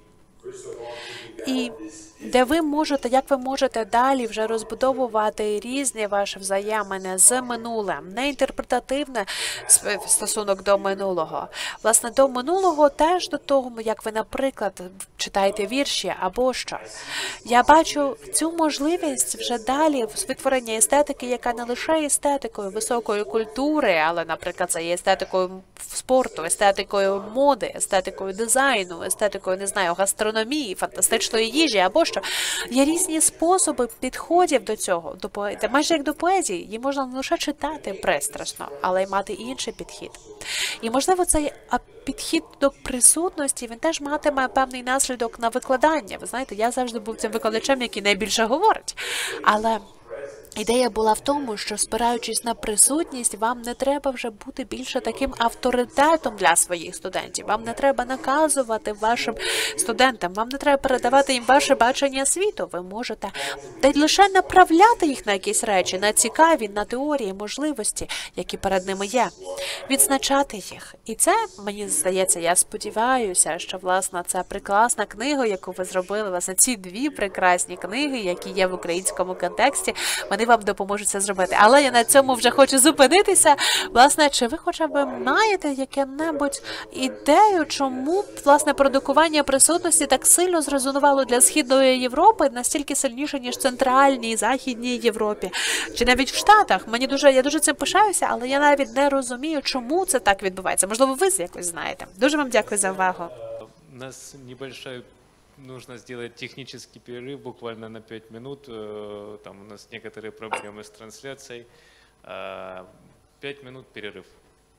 D: і де ви можете, як ви можете далі вже розбудовувати різні ваші взаємини з минулим, не інтерпретативне стосунок до минулого. Власне, до минулого теж до того, як ви, наприклад, читаєте вірші або що. Я бачу цю можливість вже далі в витворенні естетики, яка не лише естетикою високої культури, але, наприклад, це є естетикою спорту, естетикою моди, естетикою дизайну, естетикою, не знаю, гастрономії, фантастичної їжі або що. Є різні способи підходів до цього, майже як до поезії. Її можна не лише читати пристрасно, але й мати інший підхід. І, можливо, цей підхід до присутності, він теж матиме певний наслідок на викладання. Ви знаєте, я завжди був цим викладачем, який найбільше говорить. Але ідея була в тому, що, спираючись на присутність, вам не треба вже бути більше таким авторитетом для своїх студентів. Вам не треба наказувати вашим студентам, вам не треба передавати їм ваше бачення світу. Ви можете лише направляти їх на якісь речі, на цікаві, на теорії, можливості, які перед ними є. Відзначати їх. І це, мені здається, я сподіваюся, що, власне, це прекрасна книга, яку ви зробили, власне, ці 2 прекрасні книги, які є в українському контексті, вони вам допоможуть це зробити. Але я на цьому вже хочу зупинитися. Власне, чи ви хоча б маєте яке-небудь ідею, чому, власне, продукування присутності так сильно зрезонувало для Східної Європи, настільки сильніше, ніж в Центральній, Західній Європі? Чи навіть в Штатах? Я дуже цим пишаюся, але я навіть не розумію, чому це так відбувається. Можливо, ви якось знаєте. Дуже вам дякую за увагу.
B: У нас небольшой нужно сделать технический перерыв буквально на 5 минут. Там у нас некоторые проблемы с трансляцией. 5 минут перерыв.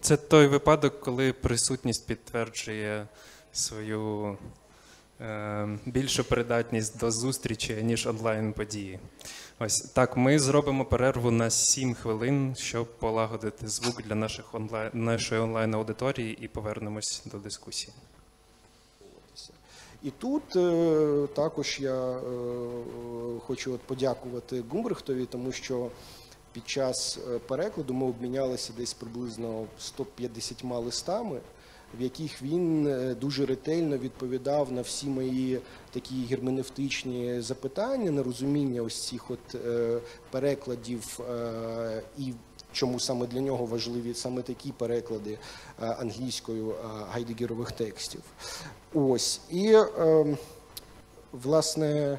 A: Це той випадок, коли присутність підтверджує свою більшу придатність до зустрічі, ніж онлайн-події. Ось так, ми зробимо перерву на 7 хвилин, щоб полагодити звук для нашої онлайн-аудиторії і повернемось до дискусії.
C: І тут також я хочу подякувати Гумбрехтові, тому що під час перекладу ми обмінялися десь приблизно 150 листами, в яких він дуже ретельно відповідав на всі мої такі герменевтичні запитання, на розуміння ось цих перекладів і чому саме для нього важливі саме такі переклади англійською гайдегерових текстів. Ось. І, власне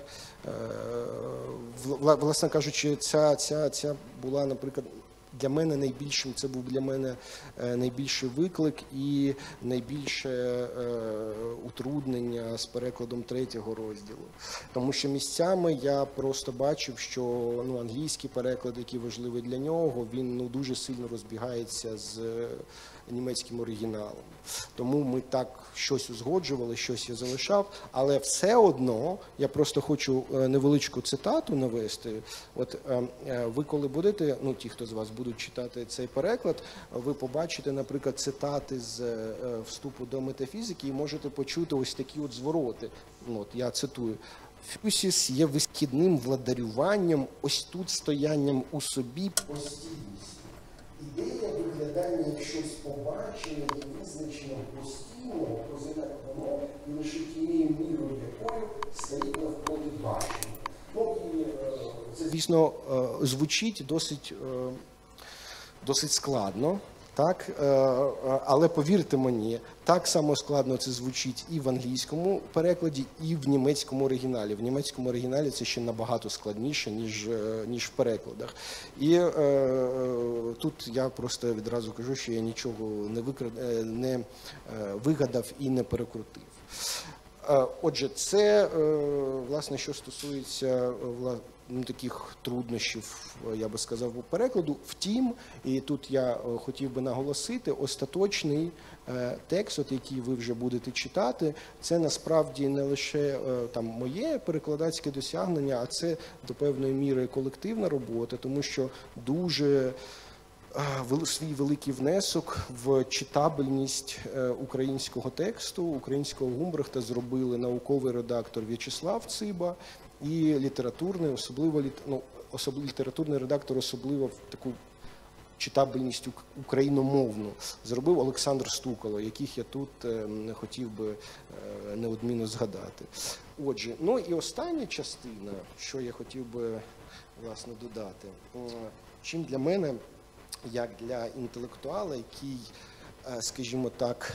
C: кажучи, ця була, наприклад, для мене найбільшим, це був для мене найбільший виклик і найбільше утруднення з перекладом 3-го розділу. Тому що місцями я просто бачив, що англійський переклад, який важливий для нього, він дуже сильно розбігається з німецьким оригіналом. Тому ми так щось узгоджували, щось я залишав, але все одно, я просто хочу невеличку цитату навести. От ви коли будете, ті, хто з вас будуть читати цей переклад, ви побачите, наприклад, цитати з вступу до метафізики і можете почути ось такі от звороти. Я цитую. «Фюсіс є висхідним владарюванням, ось тут стоянням у собі постійність. Ідея виглядання як щось побачене і визначеного постійного, позитак воно, і лише тією мірою якою стоїть навпроти бачення». І це, звісно, звучить досить складно, так? Але повірте мені, так само складно це звучить і в англійському перекладі, і в німецькому оригіналі. В німецькому оригіналі це ще набагато складніше, ніж в перекладах. І тут я просто відразу кажу, що я нічого не вигадав і не перекрутив. Отже, це, власне, що стосується таких труднощів, я би сказав, по перекладу. Втім, і тут я хотів би наголосити, остаточний текст, який ви вже будете читати, це насправді не лише моє перекладацьке досягнення, а це до певної міри колективна робота, тому що дуже свій великий внесок в читабельність українського тексту, українського Гумбрехта зробили науковий редактор В'ячеслав Циба і літературний, літературний редактор особливо в таку читабельність україномовну зробив Олександр Стукало, яких я тут хотів би неодмінно згадати. Отже, і остання частина, що я хотів би, власне, додати. Чим для мене, як для інтелектуала, який, скажімо так,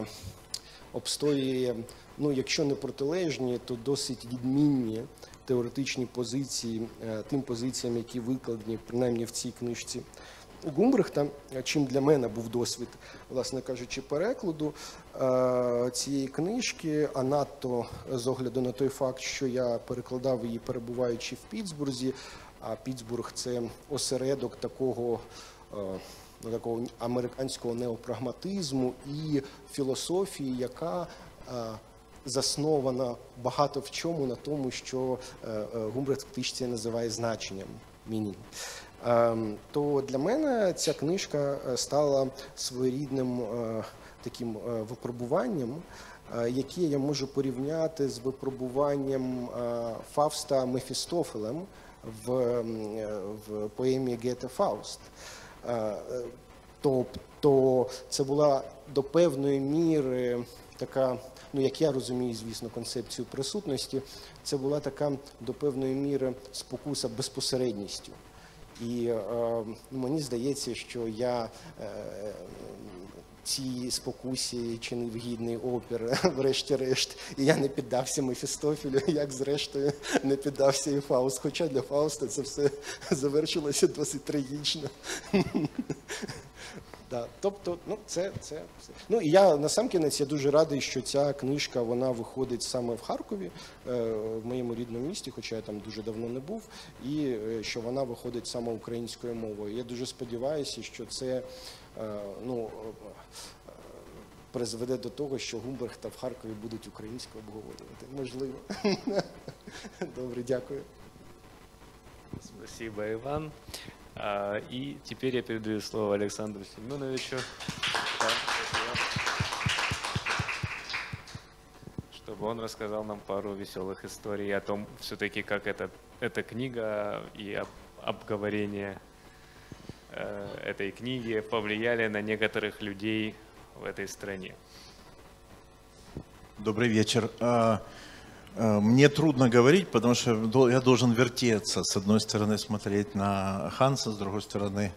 C: обстоює, якщо не протилежні, то досить відмінні теоретичні позиції тим позиціям, які викладені, принаймні в цій книжці Гумбрехта, чим для мене був досвід, власне кажучи, перекладу цієї книжки, а надто з огляду на той факт, що я перекладав її, перебуваючи в Піттсбурзі, а Піттсбург – це осередок такого американського неопрагматизму і філософії, яка заснована багато в чому на тому, що Гумбрехт в книжці називає значенням «мінінг». То для мене ця книжка стала своєрідним таким випробуванням, яке я можу порівняти з випробуванням Фавста Мефістофелем в поемі Гете «Фауст». Тобто це була до певної міри така, як я розумію, звісно, концепцію присутності, це була така до певної міри спокуса безпосередністю. І мені здається, що я цій спокусі чинив гідний опір, врешті-решт, і я не піддався Мефістофелю, як зрештою не піддався і Фауст. Хоча для Фауста це все завершилося досить трагічно. Да, тобто, це все. І я насамкінець, я дуже радий, що ця книжка, вона виходить саме в Харкові, в моєму рідному місті, хоча я там дуже давно не був, і що вона виходить саме українською мовою. Я дуже сподіваюся, що це призведе до того, що Гумбрехта в Харкові будуть українською обговорювати. Можливо. Добре, дякую.
B: Спасибо, Иван. И теперь я передаю слово Александру Семеновичу, чтобы он рассказал нам пару веселых историй о том, все-таки как эта книга и обговорение этой книги повлияли на некоторых людей в этой стране.
E: Добрый вечер. Мне трудно говорить, потому что я должен вертеться. С одной стороны смотреть на Ханса, с другой стороны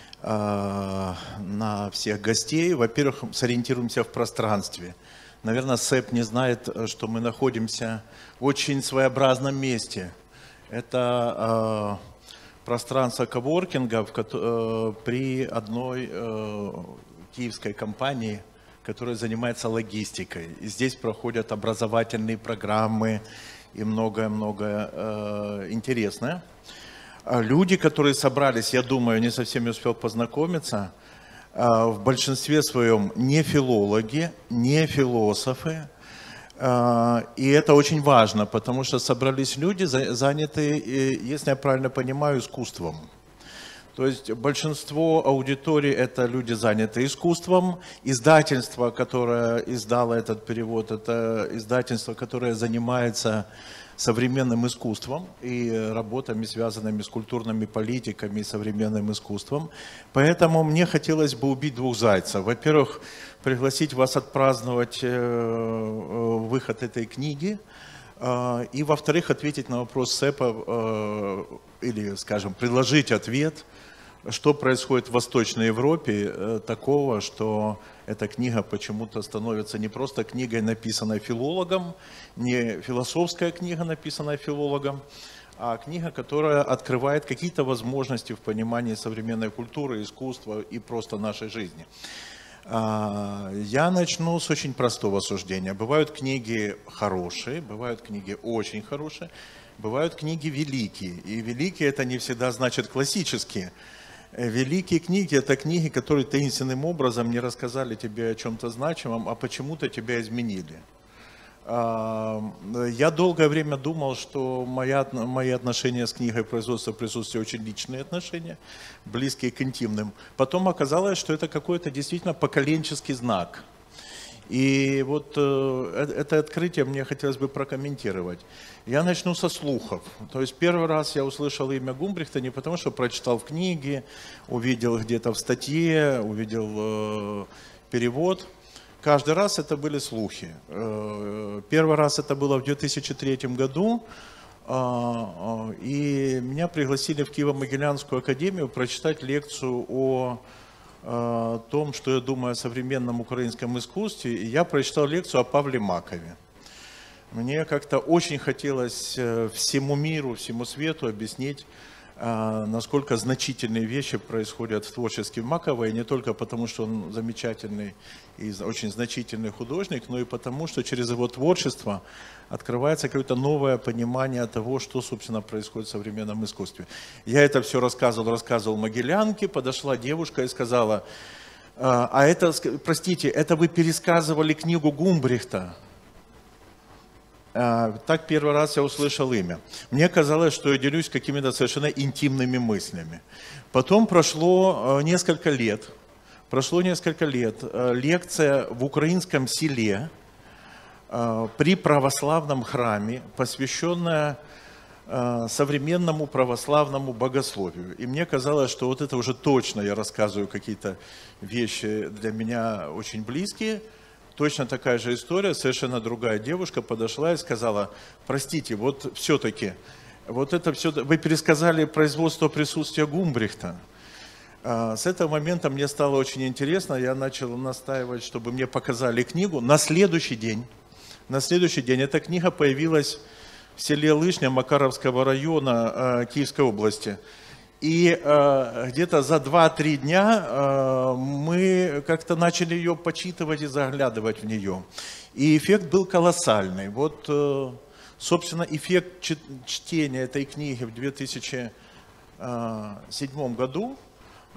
E: на всех гостей. Во-первых, сориентируемся в пространстве. Наверное, Сэп не знает, что мы находимся в очень своеобразном месте. Это пространство коворкинга при одной киевской компании, которая занимается логистикой. И здесь проходят образовательные программы и многое-многое интересное. Люди, которые собрались, я думаю, не со всеми успел познакомиться, в большинстве своем не филологи, не философы. И это очень важно, потому что собрались люди, занятые, если я правильно понимаю, искусством. То есть большинство аудитории – это люди, занятые искусством. Издательство, которое издало этот перевод, это издательство, которое занимается современным искусством и работами, связанными с культурными политиками и современным искусством. Поэтому мне хотелось бы убить двух зайцев. Во-первых, пригласить вас отпраздновать выход этой книги. И, во-вторых, ответить на вопрос Сэпа, или, скажем, предложить ответ, что происходит в Восточной Европе такого, что эта книга почему-то становится не просто книгой, написанной филологом, не философская книга, написанная филологом, а книга, которая открывает какие-то возможности в понимании современной культуры, искусства и просто нашей жизни. Я начну с очень простого суждения. Бывают книги хорошие, бывают книги очень хорошие, бывают книги великие. И великие это не всегда значит классические. Великие книги – это книги, которые таинственным образом не рассказали тебе о чем-то значимом, а почему-то тебя изменили. Я долгое время думал, что мои отношения с книгой «Производство присутствия» очень личные отношения, близкие к интимным. Потом оказалось, что это какой-то действительно поколенческий знак. И вот это открытие мне хотелось бы прокомментировать. Я начну со слухов. То есть первый раз я услышал имя Гумбрехта не потому, что прочитал в книге, увидел где-то в статье, увидел перевод. Каждый раз это были слухи. Первый раз это было в 2003 году, и меня пригласили в Киево-Могилянскую академию прочитать лекцию о том, что я думаю о современном украинском искусстве, и я прочитал лекцию о Павле Макове. Мне как-то очень хотелось всему миру, всему свету объяснить, насколько значительные вещи происходят в творчестве Макова, и не только потому, что он замечательный и очень значительный художник, но и потому, что через его творчество открывается какое-то новое понимание того, что, собственно, происходит в современном искусстве. Я это все рассказывал Могилянке, подошла девушка и сказала: а это, простите, это вы пересказывали книгу Гумбрехта? Так первый раз я услышал имя. Мне казалось, что я делюсь какими-то совершенно интимными мыслями. Потом прошло несколько лет. Лекция в украинском селе при православном храме, посвященная современному православному богословию. И мне казалось, что вот это уже точно я рассказываю какие-то вещи для меня очень близкие. Точно такая же история, совершенно другая девушка подошла и сказала: простите, вот все-таки, вот это все, вы пересказали «Производство присутствия» Гумбрехта. С этого момента мне стало очень интересно, я начал настаивать, чтобы мне показали книгу. На следующий день эта книга появилась в селе Лышня Макаровского района Киевской области. И где-то за 2-3 дня мы как-то начали ее почитывать и заглядывать в нее. И эффект был колоссальный. Вот, собственно, эффект чтения этой книги в 2007 году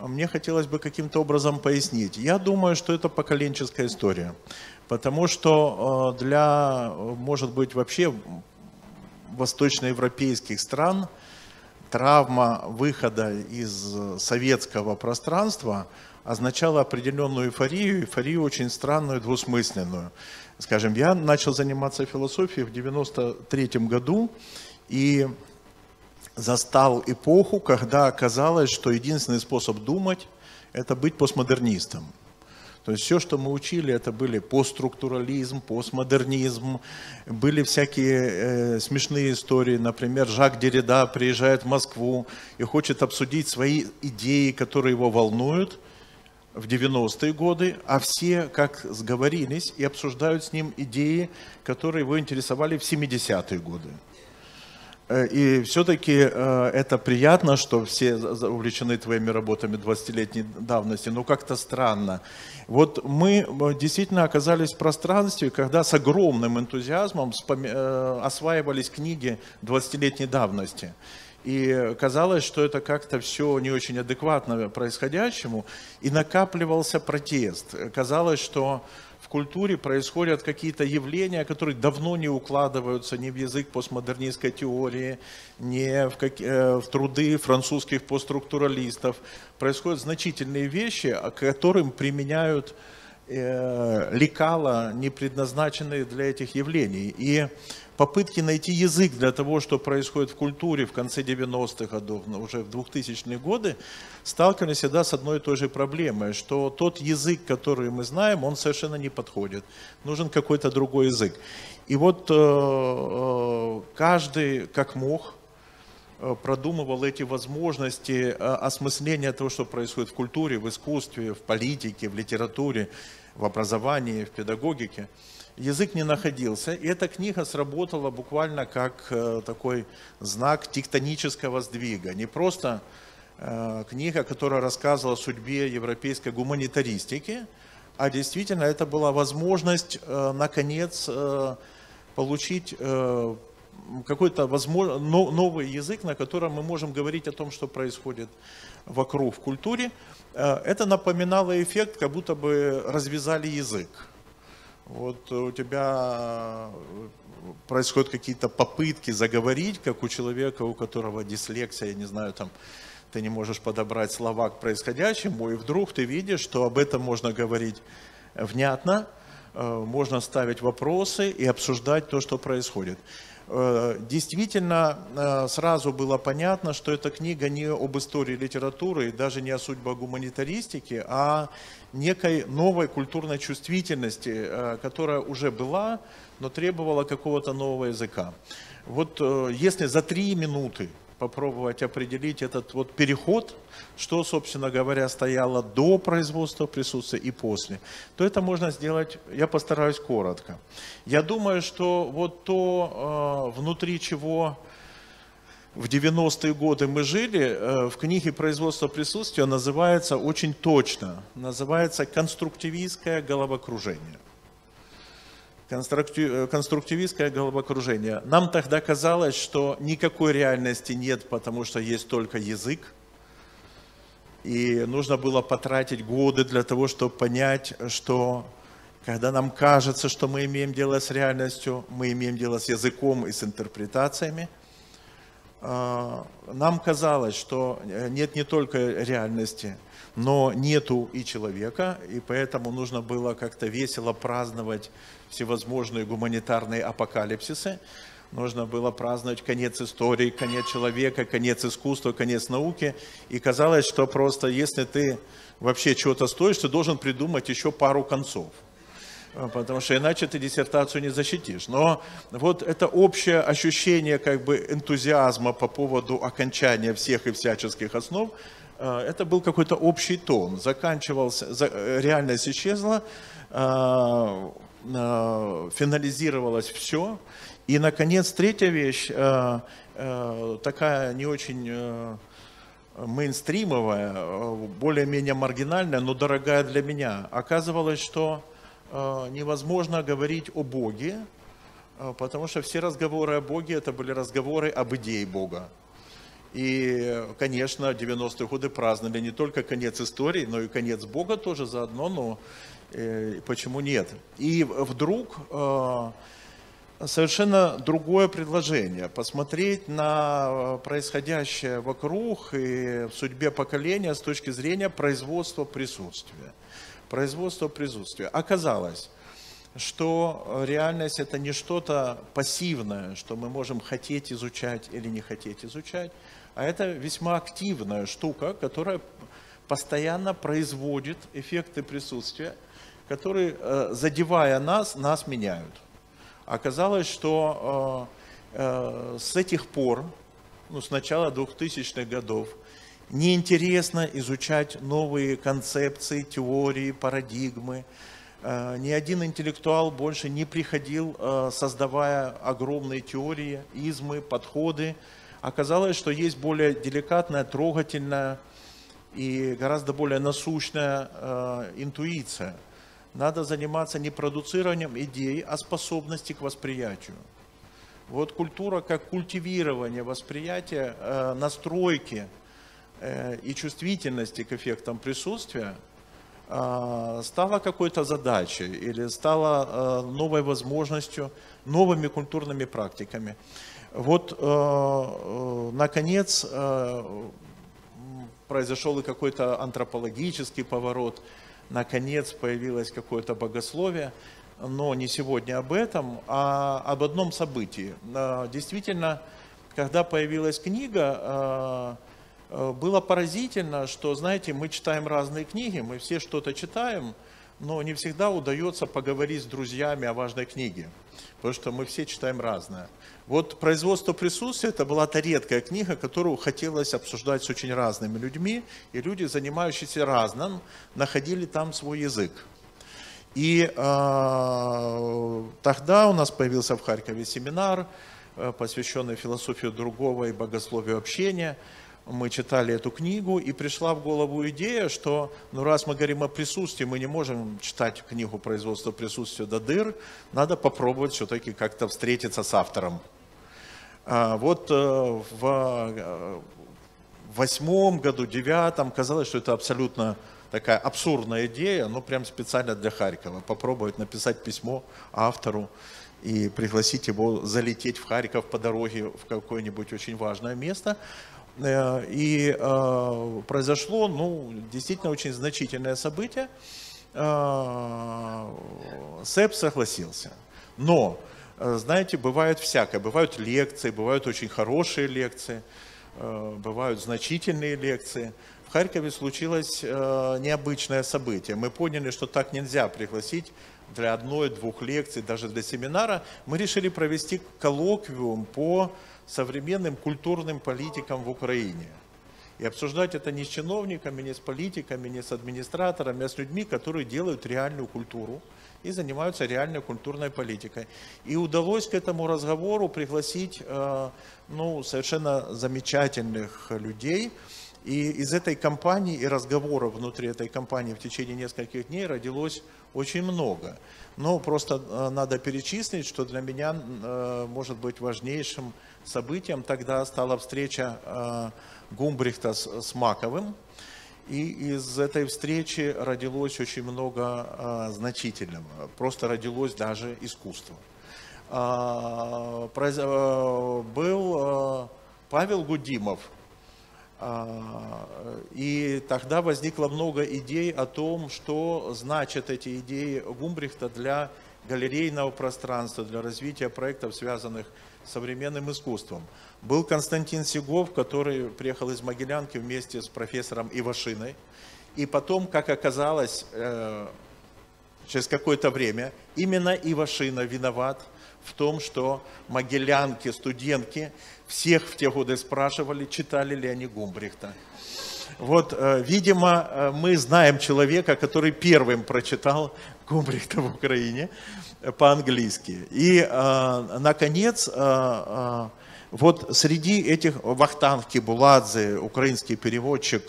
E: мне хотелось бы каким-то образом пояснить. Я думаю, что это поколенческая история, потому что для, может быть, вообще восточноевропейских стран травма выхода из советского пространства означала определенную эйфорию очень странную, двусмысленную. Скажем, я начал заниматься философией в 1993 году и застал эпоху, когда оказалось, что единственный способ думать – это быть постмодернистом. То есть все, что мы учили, это были постструктурализм, постмодернизм, были всякие смешные истории. Например, Жак Деррида приезжает в Москву и хочет обсудить свои идеи, которые его волнуют в 90-е годы, а все как сговорились и обсуждают с ним идеи, которые его интересовали в 70-е годы. И все-таки это приятно, что все увлечены твоими работами 20-летней давности, но как-то странно. Вот мы действительно оказались в пространстве, когда с огромным энтузиазмом осваивались книги 20-летней давности. И казалось, что это как-то все не очень адекватно происходящему, и накапливался протест. Казалось, что в культуре происходят какие-то явления, которые давно не укладываются ни в язык постмодернистской теории, ни в труды французских постструктуралистов. Происходят значительные вещи, к которым применяют лекала, не предназначенные для этих явлений. И попытки найти язык для того, что происходит в культуре в конце 90-х годов, уже в 2000-е годы, сталкивались всегда с одной и той же проблемой, что тот язык, который мы знаем, он совершенно не подходит. Нужен какой-то другой язык. И вот каждый, как мог, продумывал эти возможности осмысления того, что происходит в культуре, в искусстве, в политике, в литературе, в образовании, в педагогике. Язык не находился, и эта книга сработала буквально как такой знак тектонического сдвига. Не просто книга, которая рассказывала о судьбе европейской гуманитаристики, а действительно это была возможность, наконец, получить какой-то новый язык, на котором мы можем говорить о том, что происходит вокруг в культуре. Это напоминало эффект, как будто бы развязали язык. Вот у тебя происходят какие-то попытки заговорить, как у человека, у которого дислексия, я не знаю, там, ты не можешь подобрать слова к происходящему, и вдруг ты видишь, что об этом можно говорить внятно, можно ставить вопросы и обсуждать то, что происходит. Действительно, сразу было понятно, что эта книга не об истории литературы и даже не о судьбах гуманитаристики, а некой новой культурной чувствительности, которая уже была, но требовала какого-то нового языка. Вот если за 3 минуты попробовать определить этот вот переход, что, собственно говоря, стояло до производства присутствия и после, то это можно сделать, я постараюсь коротко. Я думаю, что вот то, внутри чего в 90-е годы мы жили, в книге «Производство присутствия» называется очень точно, называется «Конструктивистское головокружение». Конструктивистское головокружение. Нам тогда казалось, что никакой реальности нет, потому что есть только язык. И нужно было потратить годы для того, чтобы понять, что когда нам кажется, что мы имеем дело с реальностью, мы имеем дело с языком и с интерпретациями. Нам казалось, что нет не только реальности, но нету и человека, и поэтому нужно было как-то весело праздновать всевозможные гуманитарные апокалипсисы. Нужно было праздновать конец истории, конец человека, конец искусства, конец науки. И казалось, что просто если ты вообще чего-то стоишь, ты должен придумать еще пару концов. Потому что иначе ты диссертацию не защитишь. Но вот это общее ощущение как бы энтузиазма по поводу окончания всех и всяческих основ, это был какой-то общий тон. Заканчивался, реальность исчезла, финализировалось все. И, наконец, третья вещь, такая не очень мейнстримовая, более-менее маргинальная, но дорогая для меня. Оказывалось, что невозможно говорить о Боге, потому что все разговоры о Боге – это были разговоры об идее Бога. И, конечно, 90-е годы праздновали не только конец истории, но и конец Бога тоже заодно, но почему нет? И вдруг совершенно другое предложение. Посмотреть на происходящее вокруг и в судьбе поколения с точки зрения производства присутствия. Производство присутствия. Оказалось, что реальность это не что-то пассивное, что мы можем хотеть изучать или не хотеть изучать, а это весьма активная штука, которая постоянно производит эффекты присутствия, которые, задевая нас меняют. Оказалось, что с этих пор, с начала 2000-х годов, неинтересно изучать новые концепции, теории, парадигмы. Ни один интеллектуал больше не приходил, создавая огромные теории, измы, подходы. Оказалось, что есть более деликатная, трогательная и гораздо более насущная интуиция. Надо заниматься не продуцированием идей, а способностью к восприятию. Вот культура как культивирование восприятия, настройки и чувствительности к эффектам присутствия стала какой-то задачей или стала новой возможностью, новыми культурными практиками. Вот, наконец, произошел и какой-то антропологический поворот, наконец появилось какое-то богословие, но не сегодня об этом, а об одном событии. Действительно, когда появилась книга, было поразительно, что, знаете, мы читаем разные книги, мы все что-то читаем, но не всегда удается поговорить с друзьями о важной книге, потому что мы все читаем разное. Вот «Производство присутствия» – это была та редкая книга, которую хотелось обсуждать с очень разными людьми, и люди, занимающиеся разным, находили там свой язык. И тогда у нас появился в Харькове семинар, посвященный философии другого и богословию общения. Мы читали эту книгу, и пришла в голову идея, что, раз мы говорим о присутствии, мы не можем читать книгу «Производство присутствия» до дыр, надо попробовать все-таки как-то встретиться с автором. Вот в 2008 году, 2009 казалось, что это абсолютно такая абсурдная идея, прям специально для Харькова, попробовать написать письмо автору и пригласить его залететь в Харьков по дороге в какое-нибудь очень важное место. И произошло, действительно очень значительное событие. СЭП согласился. Но, знаете, бывает всякое. Бывают лекции, бывают очень хорошие лекции, бывают значительные лекции. В Харькове случилось необычное событие. Мы поняли, что так нельзя пригласить для одной-двух лекций, даже для семинара. Мы решили провести коллоквиум по современным культурным политикам в Украине. И обсуждать это не с чиновниками, не с политиками, не с администраторами, а с людьми, которые делают реальную культуру и занимаются реальной культурной политикой. И удалось к этому разговору пригласить совершенно замечательных людей. И из этой кампании и разговоров внутри этой кампании в течение нескольких дней родилось очень много. Но просто надо перечислить, что для меня, может быть, важнейшим событием тогда стала встреча Гумбрихта с Маковым. И из этой встречи родилось очень много значительного. Просто родилось даже искусство. Был Павел Гудимов. И тогда возникло много идей о том, что значат эти идеи Гумбрихта для галерейного пространства, для развития проектов, связанных с современным искусством. Был Константин Сегов, который приехал из Могилянки вместе с профессором Ивашиной. И потом, как оказалось, через какое-то время, именно Ивашина виноват в том, что могилянки, студентки всех в те годы спрашивали, читали ли они Гумбрихта. Вот, видимо, мы знаем человека, который первым прочитал Гумбрихта в Украине по-английски. И, наконец, вот среди этих Вахтанг Кибуладзе, украинский переводчик,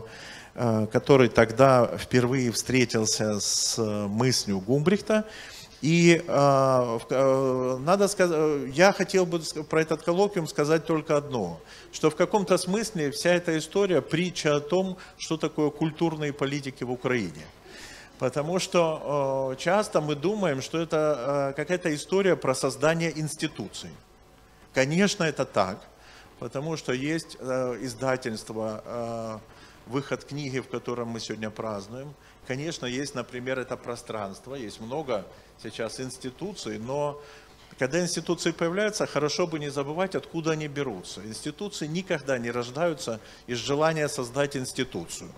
E: который тогда впервые встретился с мыслью Гумбрихта, И надо сказать, я хотел бы про этот коллоквиум сказать только одно, что в каком-то смысле вся эта история притча о том, что такое культурные политики в Украине. Потому что часто мы думаем, что это какая-то история про создание институций. Конечно, это так, потому что есть издательство, выход книги, в котором мы сегодня празднуем. Конечно, есть, например, это пространство, есть много сейчас институций, но когда институции появляются, хорошо бы не забывать, откуда они берутся. Институции никогда не рождаются из желания создать институцию.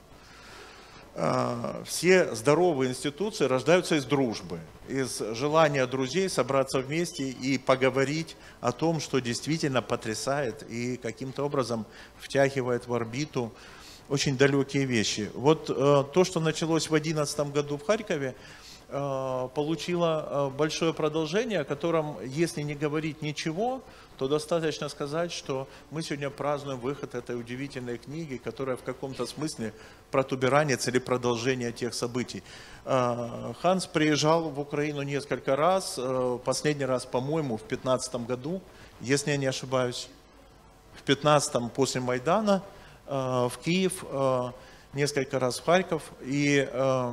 E: Все здоровые институции рождаются из дружбы, из желания друзей собраться вместе и поговорить о том, что действительно потрясает и каким-то образом втягивает в орбиту очень далекие вещи. Вот то, что началось в 2011 году в Харькове, получило большое продолжение, о котором, если не говорить ничего, то достаточно сказать, что мы сегодня празднуем выход этой удивительной книги, которая в каком-то смысле протуберанец или продолжение тех событий. Ханс приезжал в Украину несколько раз, последний раз, по-моему, в 2015 году, если я не ошибаюсь, в 2015 после Майдана, в Киев, несколько раз в Харьков, и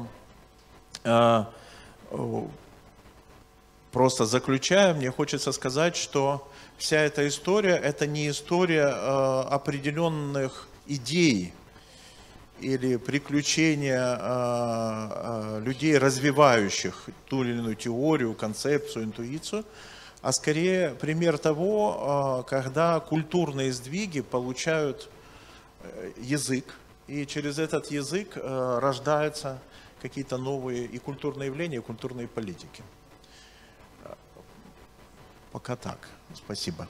E: просто заключая, мне хочется сказать, что вся эта история, это не история определенных идей или приключения людей, развивающих ту или иную теорию, концепцию, интуицию, а скорее пример того, когда культурные сдвиги получают язык, и через этот язык рождаются какие-то новые и культурные явления, и культурные политики. Пока так. Спасибо.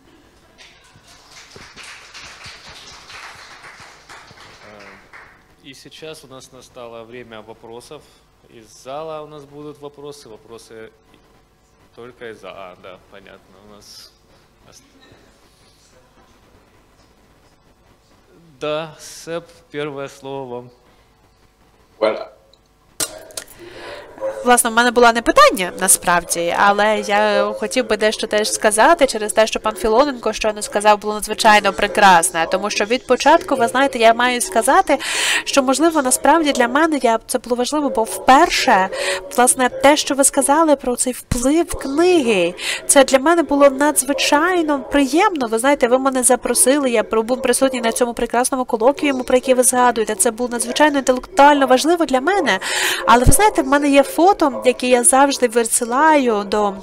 B: И сейчас у нас настало время вопросов. Из зала у нас будут вопросы. Вопросы только из зала. Да, понятно. У нас... Да, Сэп, первое слово вам.
D: Власне, в мене було не питання, насправді, але я хотів би дещо теж сказати через те, що пан Філоненко щойно сказав, було надзвичайно прекрасне. Тому що від початку, ви знаєте, я маю сказати, що, можливо, насправді для мене це було важливо, бо вперше, власне, те, що ви сказали про цей вплив книги, це для мене було надзвичайно приємно. Ви знаєте, ви мене запросили, я був присутній на цьому прекрасному колоквіумі, про який ви згадуєте. Це було надзвичайно інтелектуально важливо для мене. Але, ви знаєте, в мене є фото, які я завжди висилаю до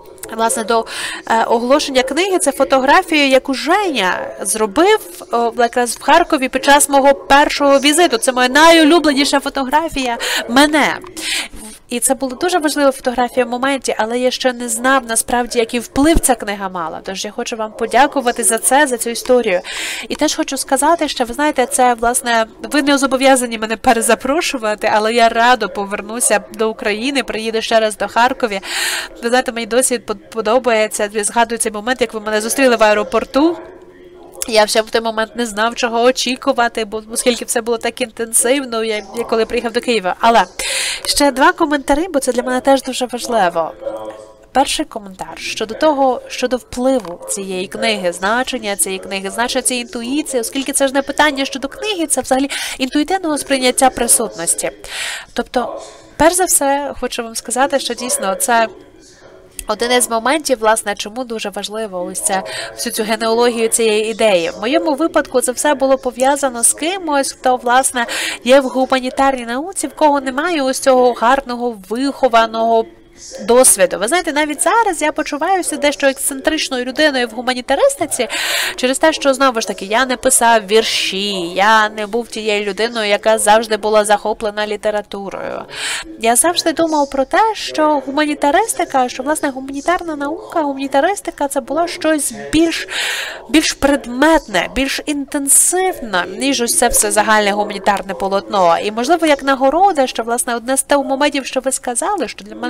D: оголошення книги. Це фотографія, яку Женя зробив якраз в Харкові під час мого першого візиту. Це моя найулюбленіша фотографія мене. І це була дуже важлива фотографія в моменті, але я ще не знав, насправді, який вплив ця книга мала. Тож я хочу вам подякувати за це, за цю історію. І теж хочу сказати, що, ви знаєте, це, власне, ви не зобов'язані мене перезапрошувати, але я радо повернуся до України, приїду ще раз до Харкова. Ви знаєте, мені досі подобається, згадую цей момент, як ви мене зустріли в аеропорту. Я ще в той момент не знав, чого очікувати, оскільки все було так інтенсивно, я коли приїхав до Києва. Але ще два коментарі, бо це для мене теж дуже важливо. Перший коментар щодо впливу цієї книги, значення цієї книги, значення цієї інтуїції, оскільки це ж не питання щодо книги, це взагалі інтуїтивного сприйняття присутності. Тобто, перш за все, хочу вам сказати, що дійсно це один із моментів, власне, чому дуже важливо ось всю цю генеалогію цієї ідеї. В моєму випадку це все було пов'язано з кимось, хто, власне, є в гуманітарній науці, в кого немає ось цього гарного, вихованого досвіду. Ви знаєте, навіть зараз я почуваюся дещо ексцентричною людиною в гуманітаристиці через те, що, знову ж таки, я не писав вірші, я не був тією людиною, яка завжди була захоплена літературою. Я завжди думав про те, що гуманітаристика, що, власне, гуманітарна наука, гуманітаристика – це було щось більш предметне, більш інтенсивне, ніж ось це все загальне гуманітарне полотно. І, можливо, як нагорода, що, власне, одне з тих моментів, що ви сказали, що для мене дуже сильно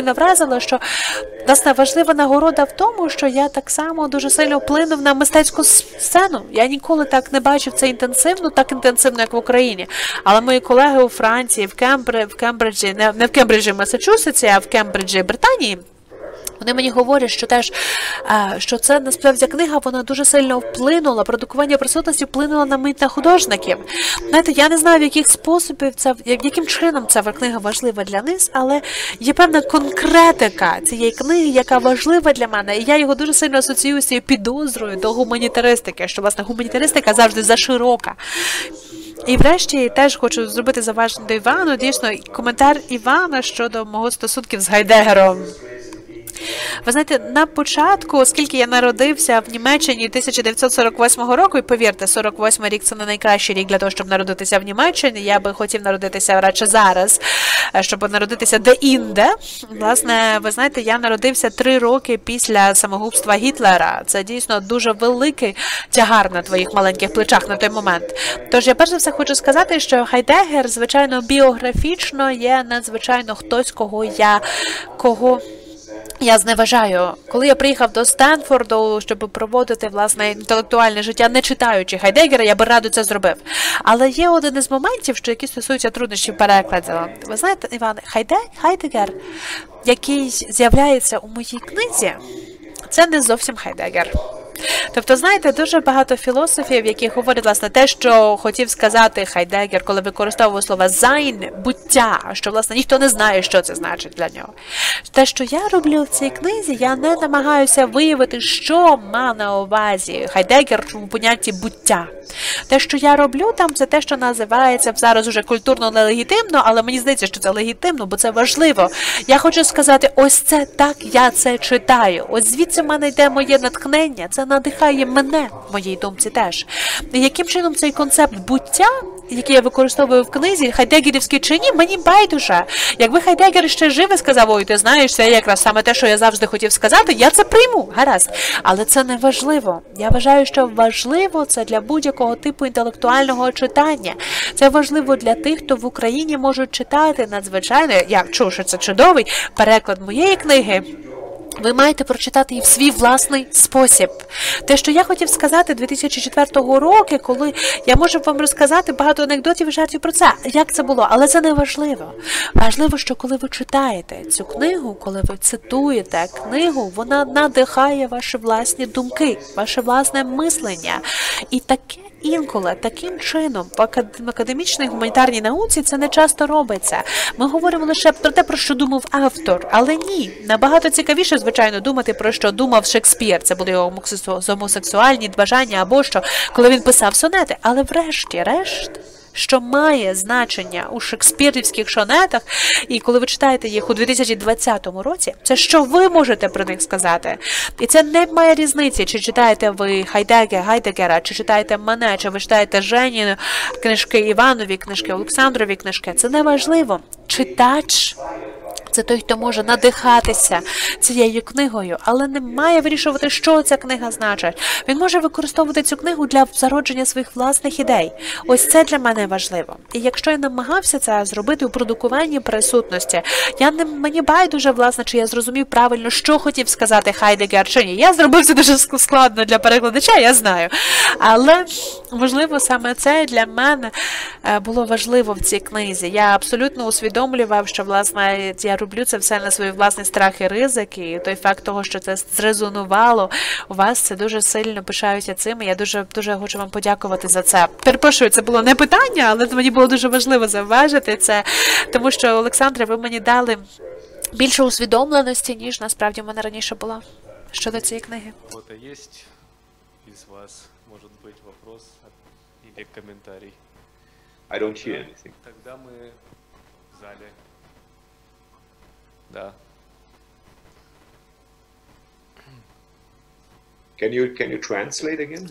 D: сильно вразило, що, власне, важлива нагорода в тому, що я так само дуже сильно вплинув на мистецьку сцену. Я ніколи так не бачив це інтенсивно, так інтенсивно, як в Україні. Але мої колеги у Франції, в Кембриджі, не в Кембриджі, Масачусетсі, а в Кембриджі, Британії, вони мені говорять, що теж, що це насправді книга, вона дуже сильно вплинула, продукування присутності вплинула на художників. Знаєте, я не знаю, в яких способів яким чином ця книга важлива для них, але є певна конкретика цієї книги, яка важлива для мене, і я його дуже сильно асоціюю з цією підозрою до гуманітаристики, що, власне, гуманітаристика завжди заширока. І врешті теж хочу зробити зауваження до Івану, дійсно, коментар Івана щодо мого стосунків з Гайдегером. Ви знаєте, на початку, оскільки я народився в Німеччині 1948 року, і повірте, 48 рік – це не найкращий рік для того, щоб народитися в Німеччині, я би хотів народитися радше зараз, щоб народитися де-інде. Власне, ви знаєте, я народився 3 роки після самогубства Гітлера. Це дійсно дуже великий тягар на твоїх маленьких плечах на той момент. Тож я перш за все хочу сказати, що Хайдеггер, звичайно, біографічно є надзвичайно хтось, кого я зневажаю. Коли я приїхав до Стенфорду, щоб проводити, власне, інтелектуальне життя, не читаючи Хайдеггера, я би радо це зробив. Але є один із моментів, які стосуються труднощів перекладу. Ви знаєте, Іван, Хайдеггер, який з'являється у моїй книзі, це не зовсім Хайдеггер. Тобто, знаєте, дуже багато філософів, які говорять, власне, те, що хотів сказати Хайдеггер, коли використовував слово «sein» – «буття», що, власне, ніхто не знає, що це значить для нього. Те, що я роблю в цій книзі, я не намагаюся виявити, що мав на увазі Хайдеггер у понятті «буття». Те, що я роблю там, це те, що називається зараз уже культурно нелегітимно, але мені здається, що це легітимно, бо це важливо. Я хочу сказати, ось це так, я це читаю. Ось звідси в мене йде моє натхнення, це надихає мене, в моїй думці теж. І яким чином цей концепт буття, який я використовую в книзі, хайдеггерівський чи ні, мені байдуже. Якби Хайдеггер ще живе сказав, ой, ти знаєш, це якраз саме те, що я завжди хотів сказати, я це прийму, гаразд. Але це не важливо. Я вважаю, що важливо це для будь-якого типу інтелектуального читання. Це важливо для тих, хто в Україні можуть читати надзвичайно, я чув, що це чудовий переклад моєї книги, ви маєте прочитати її в свій власний спосіб. Те, що я хотів сказати 2004 року, коли я можу вам розказати багато анекдотів і жартів про це, як це було, але це не важливо. Важливо, що коли ви читаєте цю книгу, коли ви цитуєте книгу, вона надихає ваші власні думки, ваше власне мислення. І таке інколи, таким чином, в академічній гуманітарній науці це не часто робиться. Ми говоримо лише про те, про що думав автор, але ні. Набагато цікавіше, звичайно, думати про що думав Шекспір. Це були його гомосексуальні бажання або що, коли він писав сонети. Але врешті-решт, що має значення у шекспірівських сонетах, і коли ви читаєте їх у 2020 році, це що ви можете про них сказати. І це не має різниці, чи читаєте ви Гайдеггера, чи читаєте мене, чи ви читаєте Женіну книжки, Іванові книжки, Олександрові книжки. Це не важливо. Читач – це той, хто може надихатися цією книгою, але не має вирішувати, що ця книга значить. Він може використовувати цю книгу для зародження своїх власних ідей. Ось це для мене важливо. І якщо я намагався це зробити у продукуванні присутності, мені байдуже, власне, чи я зрозумів правильно, що хотів сказати Хайдеггер чи ні. Я зробив це дуже складно для перекладача, я знаю. Але, можливо, саме це для мене було важливо в цій книзі. Я абсолютно усвідомлював, що, власне, я роблю це все на свої власні страхи і ризики, і той факт того, що це зрезонувало у вас, це дуже сильно пишаюся цим, і я дуже хочу вам подякувати за це. Перепрошую, це було не питання, але мені було дуже важливо зауважити це, тому що, Олександре, ви мені дали більше усвідомленості, ніж насправді в мене раніше було щодо цієї книги.
B: Кто-то есть из вас, может быть, вопрос или комментарий?
F: I don't hear anything.
B: Тогда мы в зале. Да.
F: Can you translate again?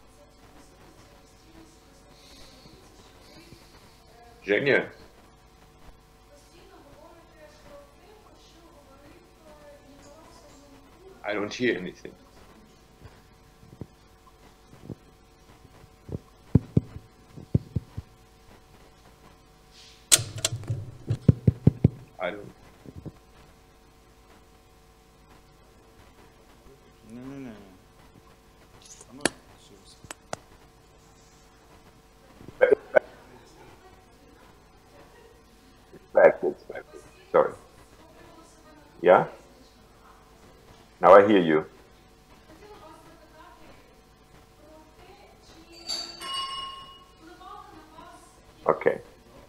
F: Женя, I don't hear anything. I don't. It's back. Sorry. Yeah? Now I hear you. Okay.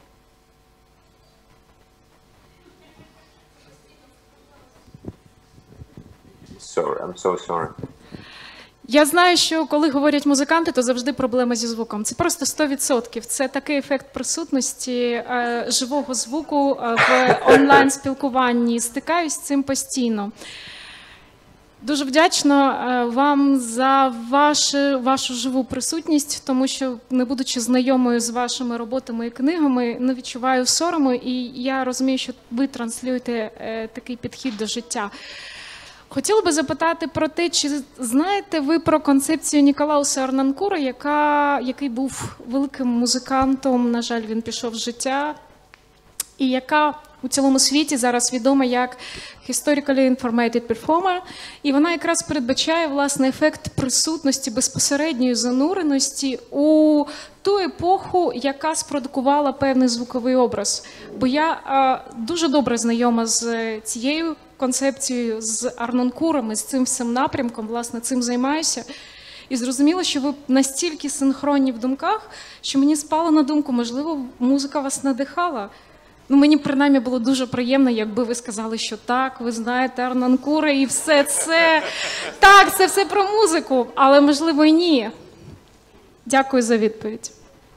F: Sorry, I'm so sorry.
G: Я знаю, що коли говорять музиканти, то завжди проблема зі звуком. Це просто 100%. Це такий ефект присутності живого звуку в онлайн-спілкуванні. Стикаюсь з цим постійно. Дуже вдячна вам за вашу живу присутність, тому що, не будучи знайомою з вашими роботами і книгами, не відчуваю сорому, і я розумію, що ви транслюєте такий підхід до життя. Хотіла би запитати про те, чи знаєте ви про концепцію Ніколауса Арнонкура, який був великим музикантом, на жаль, він пішов з життя, і яка у цілому світі зараз відома як Historically Informated Performer, і вона якраз передбачає, власне, ефект присутності, безпосередньої зануреності у ту епоху, яка спродукувала певний звуковий образ. Бо я дуже добре знайома з цією концепцією, з Арнонкуром і з цим всім напрямком, власне, цим займаюся. І зрозуміло, що ви настільки синхронні в думках, що мені спало на думку, можливо, музика вас надихала. Ну, мені, принаймні, було дуже приємно, якби ви сказали, що так, ви знаєте Арнонкура і все це. Так, це все про музику, але, можливо, і ні. Дякую за відповідь.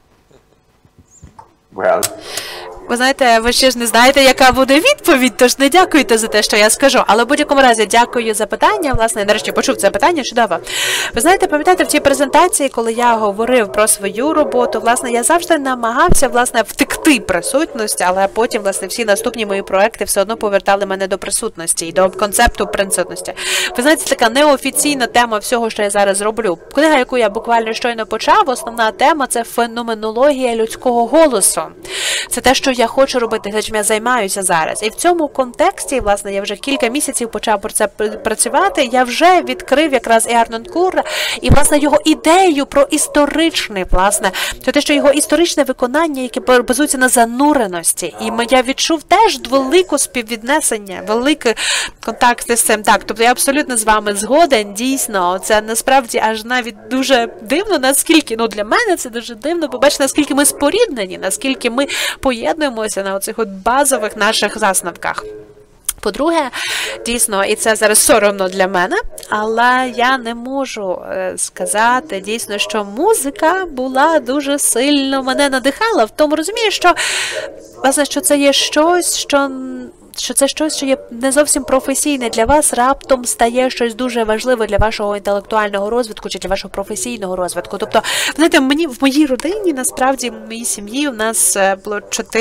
F: Well,
D: Ви знаєте, ви ще ж не знаєте, яка буде відповідь, тож не дякуйте за те, що я скажу. Але в будь-якому разі дякую за питання. Власне, я нарешті почув це питання, чудово. Ви знаєте, пам'ятаєте, в тій презентації, коли я говорив про свою роботу, власне, я завжди намагався, власне, втекти присутності, але потім, власне, всі наступні мої проекти все одно повертали мене до присутності і до концепту присутності. Ви знаєте, це така неофіційна тема всього, що я зараз роблю. Книга, яку я буквально щойно почав, основна тема – це феноменологія людського голосу. Це те, що я хочу робити, те, чим я займаюся зараз. І в цьому контексті, власне, я вже кілька місяців почав про це працювати, я вже відкрив якраз і Арнонкура, і, власне, його ідею про історичне, власне, це те, що його історичне виконання, яке базується на зануреності. І я відчув теж велике співвіднесення, великий контакт з цим. Так, тобто я абсолютно з вами згоден, дійсно, це насправді аж навіть дуже дивно, наскільки, ну для мене це дуже дивно, побачити, наскільки ми споріднені, наскільки ми поєднуємося на оцих от базових наших засновках. По-друге, дійсно, і це зараз соромно для мене, але я не можу сказати дійсно, що музика була дуже сильно мене надихала. В тому розумію, що, власне, що це є щось, що це щось, що є не зовсім професійне для вас, раптом стає щось дуже важливе для вашого інтелектуального розвитку чи для вашого професійного розвитку. Тобто, знаєте, в моїй родині, насправді, в моїй сім'ї, у нас було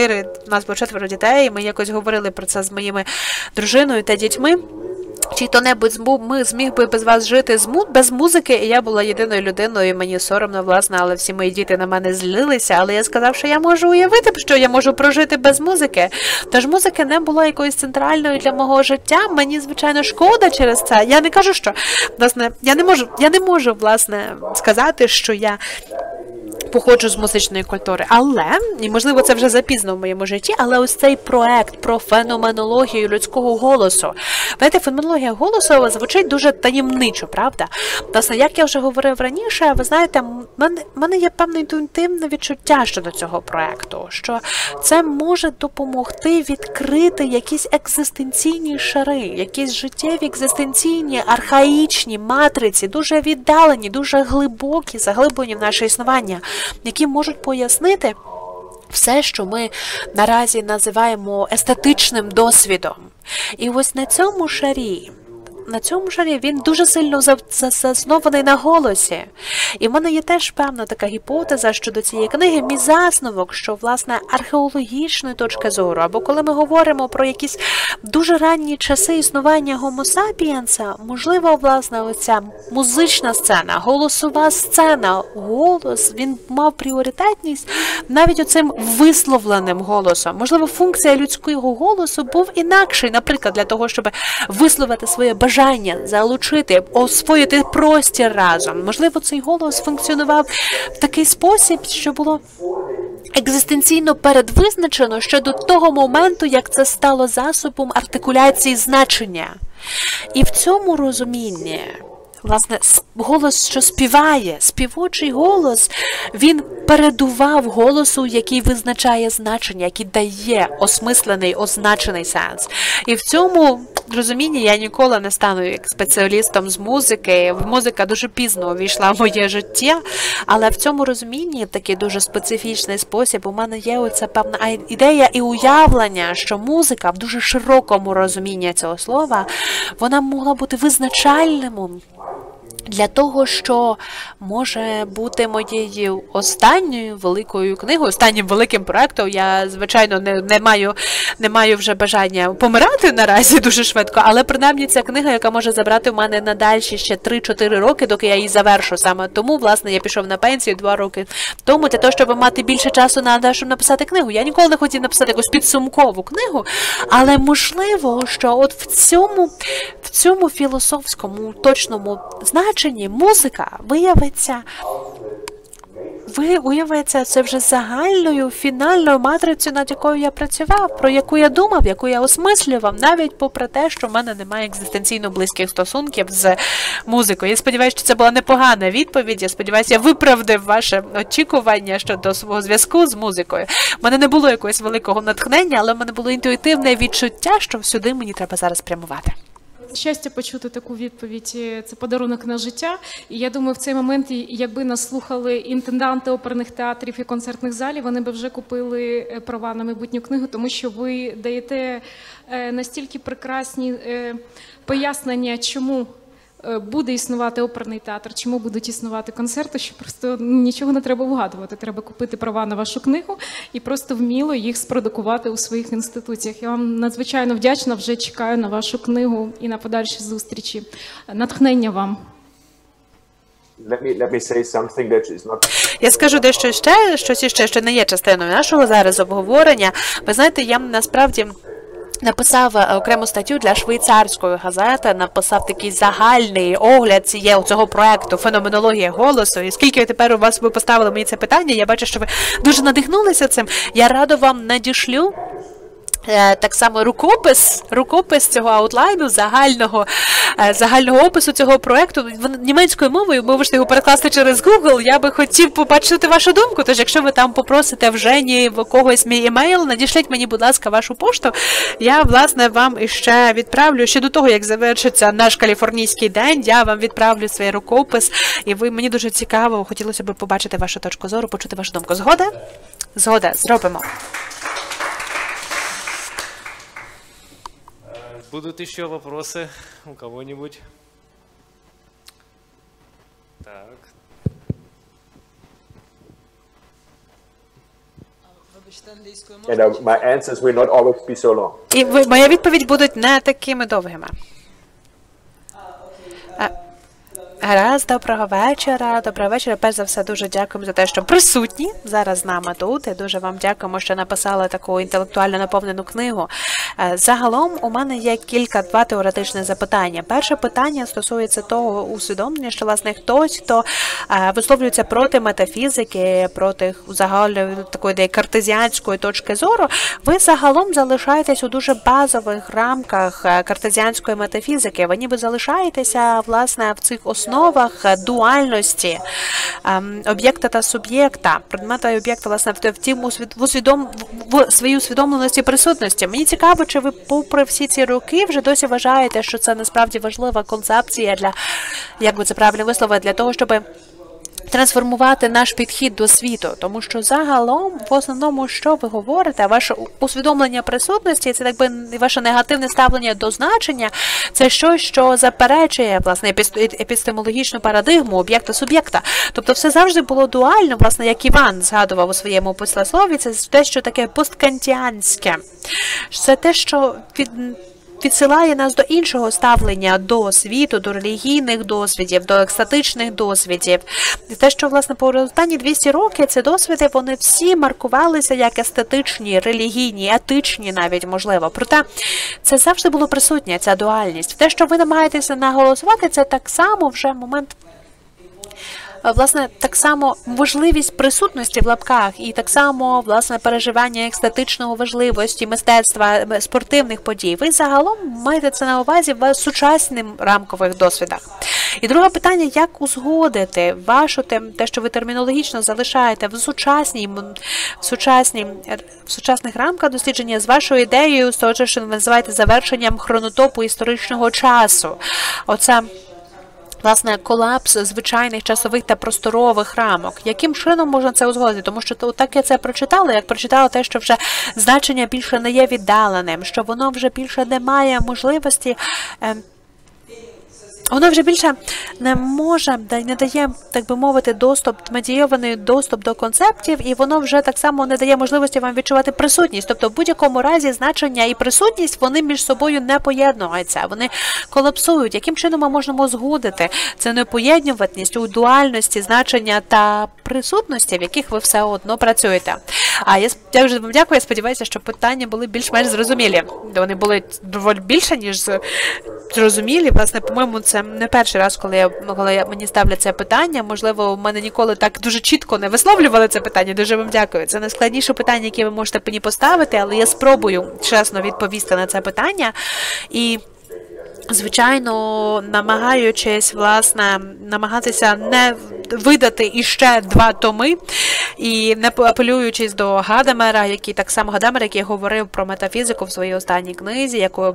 D: 4 дітей, ми якось говорили про це з моїми дружиною та дітьми. Чи хто-небудь зміг би без вас жити без музики, і я була єдиною людиною, і мені соромно, власне, але всі мої діти на мене злилися, але я сказав, що я можу уявити, що я можу прожити без музики. Тож музика не була якоюсь центральною для мого життя, мені, звичайно, шкода через це. Я не кажу, що, власне, я не можу, власне, сказати, що я походжу з музичної культури, але, і можливо це вже запізно в моєму житті, але ось цей проект про феноменологію людського голосу. Знаєте, феноменологія голосу звучить дуже таємничо, правда? Власне, як я вже говорив раніше, ви знаєте, в мене є певне інтуїтивне відчуття щодо цього проекту, що це може допомогти відкрити якісь екзистенційні шари, якісь життєві екзистенційні, архаїчні матриці, дуже віддалені, дуже глибокі, заглиблені в наше існування, які можуть пояснити все, що ми наразі називаємо естетичним досвідом. І ось на цьому шарі, на цьому жарі він дуже сильно заснований на голосі. І в мене є теж певна така гіпотеза щодо цієї книги, мій засновок, що, власне, археологічної точки зору, або коли ми говоримо про якісь дуже ранні часи існування Homo sapiens, можливо, власне, оця музична сцена, голосова сцена, голос, він мав пріоритетність навіть оцим висловленим голосом. Можливо, функція людського голосу був інакший, наприклад, для того, щоб висловити своє бажання, залучити, освоїти простір разом. Можливо, цей голос функціонував в такий спосіб, що було екзистенційно передвизначено ще до того моменту, як це стало засобом артикуляції значення. І в цьому розумінні, власне, голос, що співає, співочий голос, він передував голосу, який визначає значення, який дає осмислений, означений сенс. І в цьому розумінні я ніколи не стану як спеціалістом з музики. Музика дуже пізно увійшла в моє життя, але в цьому розумінні, в такий дуже специфічний спосіб, у мене є оця певна ідея і уявлення, що музика в дуже широкому розумінні цього слова, вона могла бути визначальним для того, що може бути моєю останньою великою книгою, останнім великим проектом. Я, звичайно, не маю вже бажання помирати наразі дуже швидко, але принаймні ця книга, яка може забрати в мене надальші ще 3-4 роки, доки я її завершу. Саме тому, власне, я пішов на пенсію 2 роки тому, для того, щоб мати більше часу на те, щоб написати книгу. Я ніколи не хотів написати якусь підсумкову книгу, але можливо, що от в цьому філософському, точному значенні музика виявиться це вже загальною фінальною матрицею, над якою я працював, про яку я думав, яку я осмислював, навіть попри те, що в мене немає екзистенційно близьких стосунків з музикою. Я сподіваюся, що це була непогана відповідь. Я сподіваюся, я виправдав ваше очікування щодо свого зв'язку з музикою. У мене не було якогось великого натхнення, але в мене було інтуїтивне відчуття, що сюди мені треба зараз прямувати.
G: Щастя почути таку відповідь – це подарунок на життя. І я думаю, в цей момент, якби нас слухали інтенданти оперних театрів і концертних залів, вони би вже купили права на майбутню книгу, тому що ви даєте настільки прекрасні пояснення, чому буде існувати оперний театр, чому будуть існувати концерти, що просто нічого не треба вигадувати. Треба купити права на вашу книгу і просто вміло їх спродукувати у своїх інституціях. Я вам надзвичайно вдячна, вже чекаю на вашу книгу і на подальші зустрічі. Натхнення вам.
F: Let me say something that is not...
D: Я скажу дещо ще, щось іще, що не є частиною нашого зараз обговорення. Ви знаєте, я насправді написав окрему статтю для швейцарської газети, написав такий загальний огляд цього проекту «Феноменологія голосу». І скільки тепер ви поставили мені це питання, я бачу, що ви дуже надихнулися цим. Я радо вам надішлю так само рукопис цього аутлайну, загального опису цього проекту німецькою мовою. Ви можете його перекласти через Google. Я би хотів побачити вашу думку. Тож, якщо ви там попросите в Жені в когось мій емейл, надішліть мені, будь ласка, вашу пошту. Я, власне, вам іще відправлю, ще до того, як завершиться наш каліфорнійський день, я вам відправлю свій рукопис. І мені дуже цікаво, хотілося б побачити вашу точку зору, почути вашу думку. Згода? Згода. Зробимо.
B: Будут еще вопросы у кого-нибудь? Так.
F: And my answers will not always be so long.
D: І моя відповідь будуть не такими довгими. Гаразд, доброго вечора. Доброго вечора. Перш за все, дуже дякуємо за те, що присутні зараз з нами тут. І дуже вам дякуємо, що написали таку інтелектуально наповнену книгу. Загалом у мене є два теоретичні запитання. Перше питання стосується того усвідомлення, що, власне, хтось, хто висловлюється проти метафізики, проти загальної такої картезіанської точки зору, ви загалом залишаєтесь у дуже базових рамках картезіанської метафізики. Ви ніби залишаєтеся, власне, в цих основах дуальності об'єкта та суб'єкта, предмета і об'єкта, власне, в своїй усвідомленості присутності. Мені цікаво, чи ви, попри всі ці роки, вже досі вважаєте, що це насправді важлива концепція для, як би це правильно висловити, для того, щоб трансформувати наш підхід до світу, тому що загалом, в основному, що ви говорите, ваше усвідомлення присутності, це якби ваше негативне ставлення до значення, це щось, що заперечує, власне, епістемологічну парадигму об'єкта-суб'єкта. Тобто все завжди було дуально, власне, як Іван згадував у своєму посліслові, це те, що таке посткантіанське. Це те, що відсилає нас до іншого ставлення до світу, до релігійних досвідів, до екстатичних досвідів. І те, що, власне, по останні 200 років ці досвіди, вони всі маркувалися як естетичні, релігійні, етичні навіть, можливо. Проте це завжди було присутнє, ця дуальність. Те, що ви намагаєтеся наголосувати, це так само вже момент, власне, так само можливість присутності в лапках і так само, власне, переживання екстатичного важливості, мистецтва, спортивних подій. Ви загалом маєте це на увазі в сучасних рамкових досвідах. І друге питання, як узгодити вашу те, що ви термінологічно залишаєте в сучасних рамках дослідження з вашою ідеєю, з того, що ви називаєте завершенням хронотопу історичного часу. Оце, власне, колапс звичайних часових та просторових рамок. Яким чином можна це узгодити? Тому що так я це прочитала, як прочитала те, що вже значення більше не є віддаленим, що воно вже більше не має можливості, воно вже більше не може, не дає, так би мовити, медійований доступ до концептів, і воно вже так само не дає можливості вам відчувати присутність. Тобто в будь-якому разі значення і присутність, вони між собою не поєднуються, вони колапсують. Яким чином ми можемо згодити це непоєднюваність у дуальності значення та присутності, в яких ви все одно працюєте? Я вже вам дякую, я сподіваюся, що питання були більш-менш зрозумілі. Вони були доволі більше, ніж зрозумілі. Власне, по-моєму, це не перший раз, коли мені ставлять це питання. Можливо, в мене ніколи так дуже чітко не висловлювали це питання. Дуже вам дякую. Це найскладніше питання, яке ви можете мені поставити, але я спробую чесно відповісти на це питання. І звичайно, намагатися не видати іще 2 томи, і не апелюючись до Гадамера, який говорив про метафізику в своїй останній книзі, яку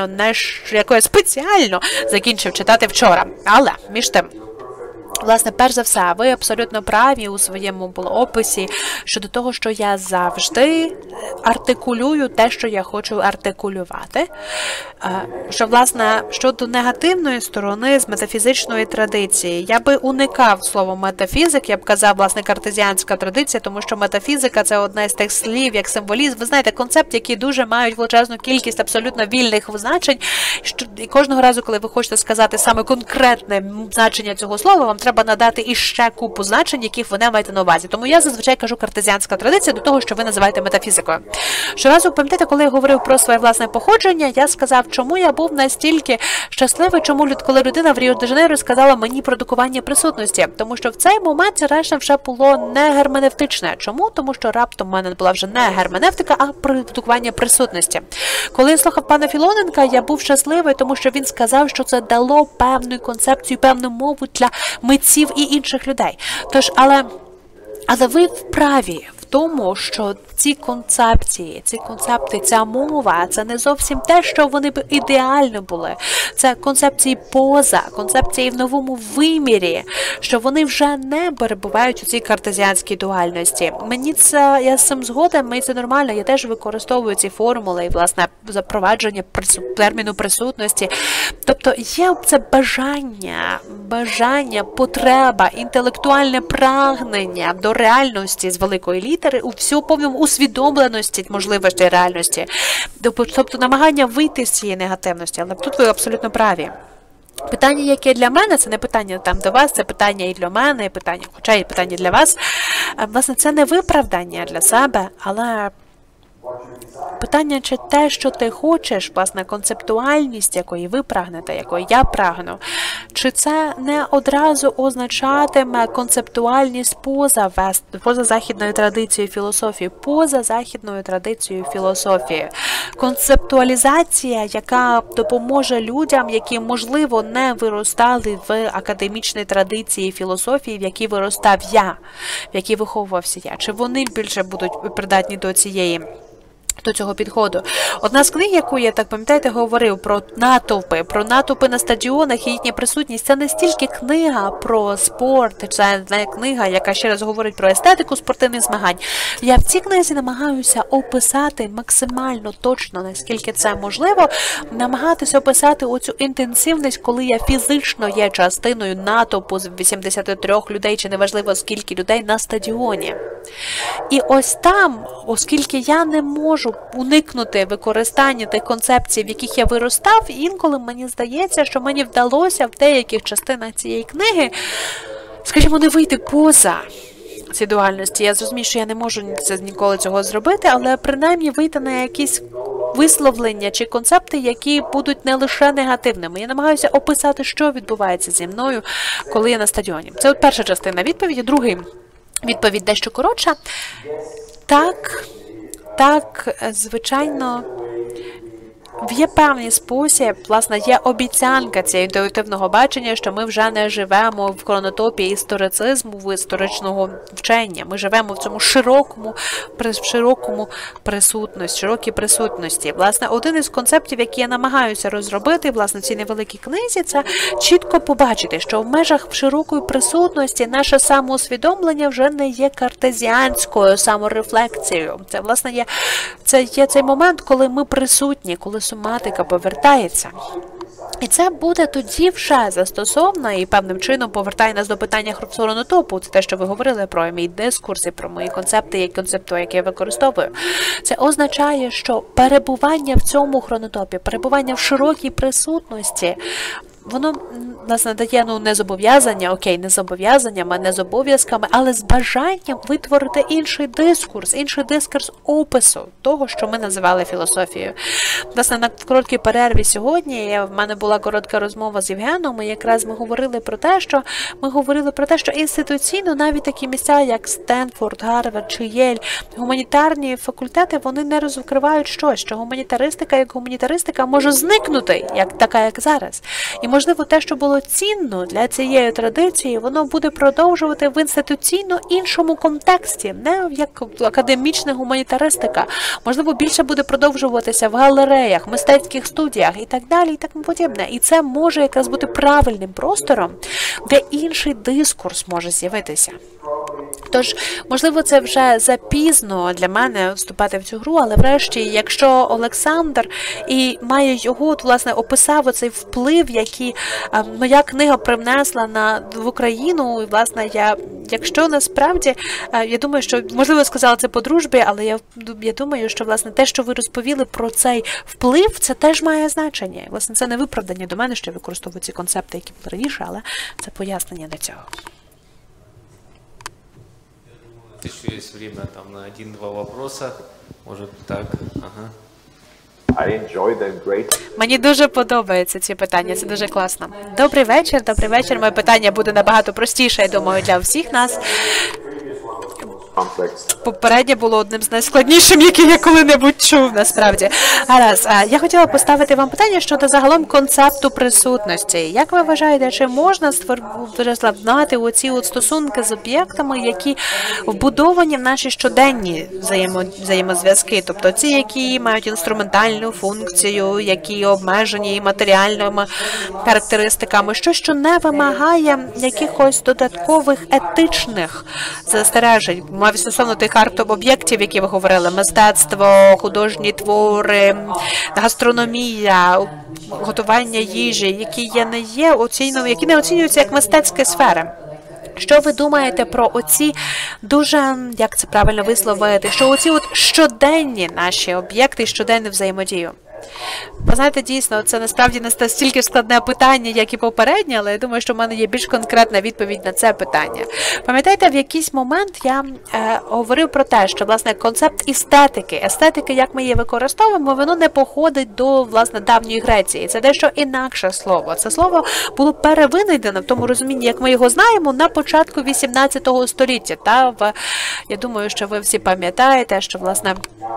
D: я спеціально закінчив читати вчора. Але, між тим, власне, перш за все, ви абсолютно праві у своєму описі щодо того, що я завжди артикулюю те, що я хочу артикулювати. Що, власне, щодо негативної сторони з метафізичної традиції, я би уникав слово метафізик, я б казав, власне, картезіанська традиція, тому що метафізика – це одне з тих слів, як символізм. Ви знаєте, концепт, які дуже мають величезну кількість абсолютно вільних значень, і кожного разу, коли ви хочете сказати саме конкретне значення цього слова, вам треба надати іще купу значень, яких ви не маєте на увазі. Тому я зазвичай кажу картезіанська традиція до того, що ви називаєте метафізикою. Щоразу, пам'ятаєте, коли я говорив про своє власне походження, я сказав, чому я був настільки щасливий, коли людина в Ріо-де-Жанейро сказала мені продукування присутності. Тому що в цей момент це решта вже було не герменевтичне. Чому? Тому що раптом в мене була вже не герменевтика, а продукування присутності. Коли я слухав пана Філоненка, я був щасливий, тому що він сказав, що це дало певну концепцію, певну мову для митців і інших людей. Тож, але ви вправі в тому, що ці концепти, ця мова, це не зовсім те, що вони б ідеально були. Це концепції концепції в новому вимірі, що вони вже не перебувають у цій картезіанській дуальності. Я з цим згоден, мені це нормально, я теж використовую ці формули і, власне, запровадження терміну присутності. Тобто є це бажання, потреба, інтелектуальне прагнення до реальності з великої літери у повному усвідомленості можливості реальності. Тобто намагання вийти з цієї негативності. Але тут ви абсолютно праві. Питання, яке для мене, це не питання там до вас, це питання і для мене, хоча і питання для вас. Власне, це не виправдання для себе, але питання, чи те, що ти хочеш, власне, концептуальність, якої ви прагнете, якої я прагну, чи це не одразу означатиме концептуальність поза західною традицією філософії, концептуалізація, яка допоможе людям, які, можливо, не виростали в академічній традиції філософії, в якій виростав я, в якій виховувався я, чи вони більше будуть придатні до цієї до цього підходу. Одна з книг, яку я, так пам'ятаєте, говорив про натовпи на стадіонах і їхня присутність, це не стільки книга про спорт, це не книга, яка ще раз говорить про естетику спортивних змагань. Я в цій книзі намагаюся описати максимально точно, наскільки це можливо, намагатися описати оцю інтенсивність, коли я фізично є частиною натовпу з 83 людей, чи неважливо скільки людей на стадіоні. І ось там, оскільки я не можу уникнути використання тих концепцій, в яких я виростав, інколи мені здається, що мені вдалося в деяких частинах цієї книги, скажімо, не вийти поза ці дуальності. Я зрозумію, що я не можу ніколи цього зробити, але принаймні вийти на якісь висловлення чи концепти, які будуть не лише негативними. Я намагаюся описати, що відбувається зі мною, коли я на стадіоні. Це от перша частина відповіді. Другий відповідь дещо коротша. Так, звичайно, є певний спосіб, власне, є обіцянка цього інтуїтивного бачення, що ми вже не живемо в хронотопі історицизму, в історичного вчення. Ми живемо в цьому широкій присутності. Власне, один із концептів, які я намагаюся розробити, власне, в цій невеликій книзі, це чітко побачити, що в межах широкої присутності наше самоусвідомлення вже не є картезіанською саморефлексією. Це, власне, є цей момент, коли ми присутні, коли соматика повертається. І це буде тоді вже застосовано і певним чином повертає нас до питання хронотопу. Це те, що ви говорили про мій дискурс і про мої концепти, які я використовую. Це означає, що перебування в цьому хронотопі, перебування в широкій присутності, воно, власне, дає, не зобов'язання, не зобов'язаннями, не з обов'язками, але з бажанням витворити інший дискурс опису того, що ми називали філософією. Власне, на короткій перерві сьогодні в мене була коротка розмова з Євгеном, і якраз ми говорили про те, що інституційно навіть такі місця, як Стенфорд, Гарвард чи Єль, гуманітарні факультети, вони не розкривають щось, що гуманітаристика як гуманітаристика може зникнути, як зараз. І, можливо, те, що було цінно для цієї традиції, воно буде продовжувати в інституційно іншому контексті, не як академічна гуманітаристика. Можливо, більше буде продовжуватися в галереях, мистецьких студіях і так далі, і так подібне. І це може якраз бути правильним простором, де інший дискурс може з'явитися. Тож, можливо, це вже запізно для мене вступати в цю гру, але врешті, якщо Олександр і має його, власне, описав оцей вплив, який моя книга привнесла в Україну, і, власне, якщо насправді, я думаю, що, можливо, сказала це по дружбі, але я думаю, що, власне, те, що ви розповіли про цей вплив, це теж має значення. Власне, це не виправдання до мене, що я використовую ці концепти, які були раніше, але це пояснення до цього.
B: Еще есть время там на 1-2 вопроса. Может так. Ага.
F: I enjoy them great.
D: Мені дуже подобаються ці питання, це дуже класно. Добрий вечір. Моє питання буде набагато простіше, я думаю, для всіх нас. Попереднє було одним з найскладнішим, який я коли-небудь чув, насправді. Гаразд, я хотіла поставити вам питання щодо загалом концепту присутності. Як ви вважаєте, чи можна знати оці стосунки з об'єктами, які вбудовані в наші щоденні взаємозв'язки? Тобто ці, які мають інструментальну функцію, які обмежені матеріальними характеристиками, що не вимагає якихось додаткових етичних застережень? Мав стосовно тих арт-об'єктів, які ви говорили, мистецтво, художні твори, гастрономія, готування їжі, які не оцінюються як мистецькі сфери. Що ви думаєте про оці дуже, як це правильно висловити, що оці щоденні наші об'єкти і щоденну взаємодію? Ви знаєте, дійсно, це насправді не стільки складне питання, як і попереднє, але я думаю, що в мене є більш конкретна відповідь на це питання. Пам'ятаєте, в якийсь момент я говорив про те, що, власне, концепт естетики, як ми її використовуємо, воно не походить до, власне, давньої Греції. Це дещо інакше слово. Це слово було перевинайдено в тому розумінні, як ми його знаємо, на початку 18 століття. Я думаю, що ви всі пам'ятаєте, що, власне,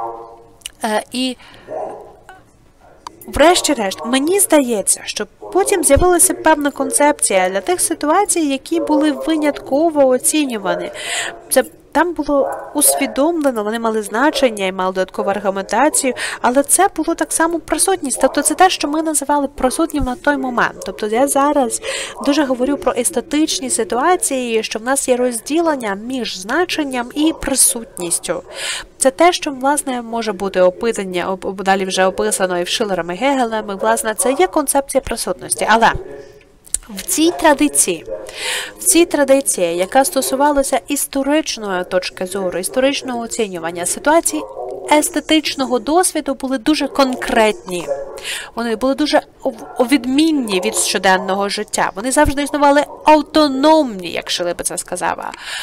D: врешті-решт, мені здається, що потім з'явилася певна концепція для тих ситуацій, які були винятково оцінювані. Це там було усвідомлено, вони мали значення і мали додаткову аргументацію, але це було так само присутність. Тобто це те, що ми називали присутнім на той момент. Тобто я зараз дуже говорю про естетичні ситуації, що в нас є розділення між значенням і присутністю. Це те, що, власне, може бути опитання, далі вже описано і в Шиллером, і Гегелем, і, власне, це є концепція присутності. Але в цій традиції, яка стосувалася історичної точки зору, історичного оцінювання ситуації, естетичного досвіду були дуже конкретні. Вони були дуже відмінні від щоденного життя. Вони завжди існували автономні, як Шиллер би це сказав.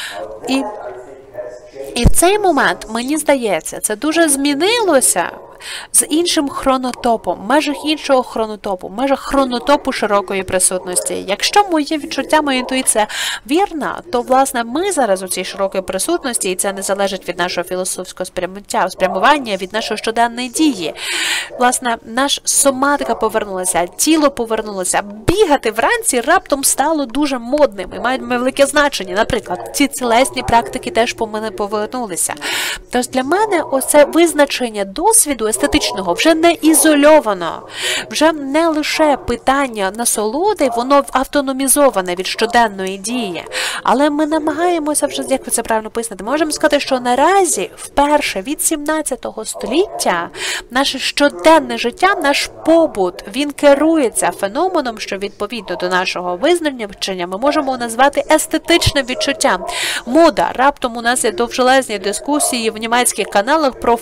D: І в цей момент, мені здається, це дуже змінилося з іншим хронотопом, в межах іншого хронотопу, в межах хронотопу широкої присутності. Якщо моє відчуття, моя інтуїція вірна, то, власне, ми зараз у цій широкій присутності, і це не залежить від нашого філософського спрямування, від нашої щоденної дії. Власне, наша соматика повернулася, тіло повернулося. Бігати вранці раптом стало дуже модним і мають велике значення. Наприклад, ці цілесні практики теж повернулися. Тож для мене оце визначення досвіду естетичного вже не ізольовано, вже не лише питання насолоди, воно автономізоване від щоденної дії. Але ми намагаємося вже, як ви це правильно пояснити, можемо сказати, що наразі, вперше від 17 століття, наше щоденне життя, наш побут, він керується феноменом, що відповідно до нашого визначення ми можемо назвати естетичним відчуттям. Мода. Раптом у нас є довжелезні дискусії в німецьких каналах про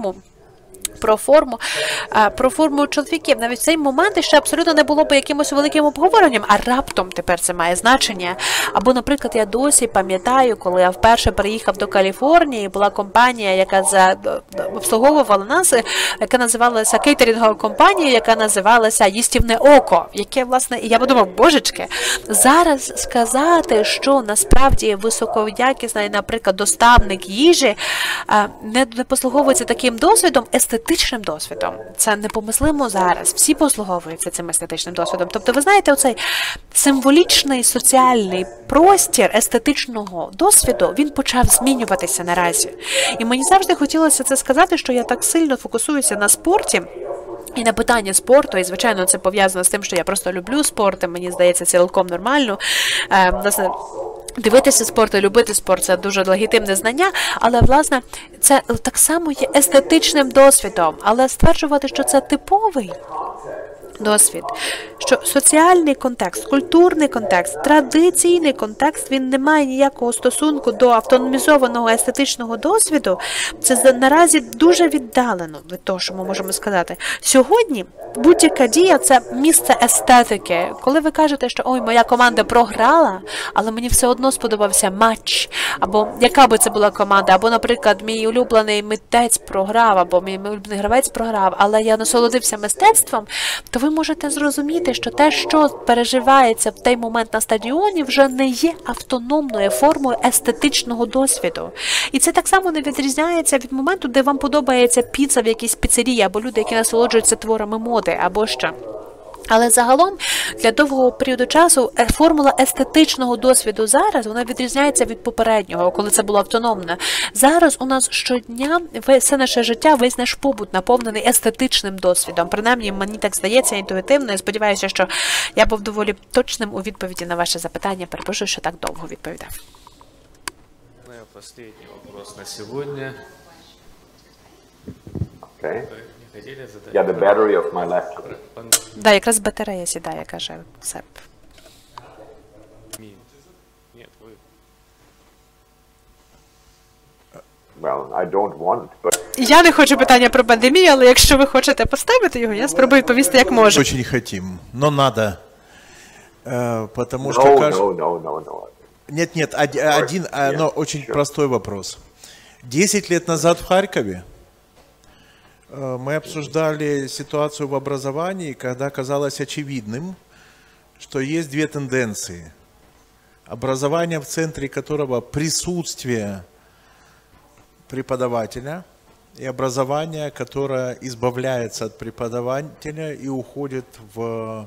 D: форму чоловіків. Навіть в цей момент ще абсолютно не було б якимось великим обговоренням, а раптом тепер це має значення. Або, наприклад, я досі пам'ятаю, коли я вперше приїхав до Каліфорнії, була компанія, яка обслуговувала нас, яка називалася кейтерінгова компанія, яка називалася «Їстівне око», яке, власне, і я подумав, божечки, зараз сказати, що насправді високоякісний, наприклад, доставник їжі не послуговується таким досвідом, естетичним досвідом. Це непомислимо зараз. Всі послуговуються цим естетичним досвідом. Тобто, ви знаєте, оцей символічний соціальний простір естетичного досвіду, він почав змінюватися наразі. І мені завжди хотілося це сказати, що я так сильно фокусуюся на спорті, і на питання спорту, і, звичайно, це пов'язано з тим, що я просто люблю спорт, і мені здається, цілком нормально. Власне, дивитися спорт і любити спорт – це дуже легітимне знання, але, власне, це так само є естетичним досвідом. Але стверджувати, що це типовий досвід, що соціальний контекст, культурний контекст, традиційний контекст, він не має ніякого стосунку до автономізованого естетичного досвіду, це наразі дуже віддалено від того, що ми можемо сказати. Сьогодні будь-яка дія – це місце естетики. Коли ви кажете, що «Ой, моя команда програла, але мені все одно сподобався матч», або яка би це була команда, або, наприклад, мій улюблений митець програв, або мій улюблений гравець програв, але я насолодився мистецтвом, то ви можете зрозуміти, що те, що переживається в той момент на стадіоні, вже не є автономною формою естетичного досвіду. І це так само не відрізняється від моменту, де вам подобається піца в якійсь піцерії, або люди, які насолоджуються творами моди, або що. Але загалом для довгого періоду часу формула естетичного досвіду зараз, вона відрізняється від попереднього, коли це було автономне. Зараз у нас щодня все наше життя, весь наш побут наповнений естетичним досвідом. Принаймні, мені так здається інтуїтивно, і сподіваюся, що я був доволі точним у відповіді на ваше запитання. Перепрошую, що так довго відповідав.
B: Останній вопрос на сьогодні.
F: Okay. Yeah, the battery of my laptop.
D: Да, якраз батарея сідає, каже Сеп.
F: Well, I don't want, but...
D: Я не хочу питання про пандемію, але якщо ви хочете поставити його, я спробую відповісти як можу.
E: Очень хотим, но надо, потому что...
F: No.
E: Нет, один, но очень простой вопрос. 10 лет назад в Харькове мы обсуждали ситуацию в образовании, когда казалось очевидным, что есть две тенденции. Образование, в центре которого присутствие преподавателя, и образование, которое избавляется от преподавателя и уходит в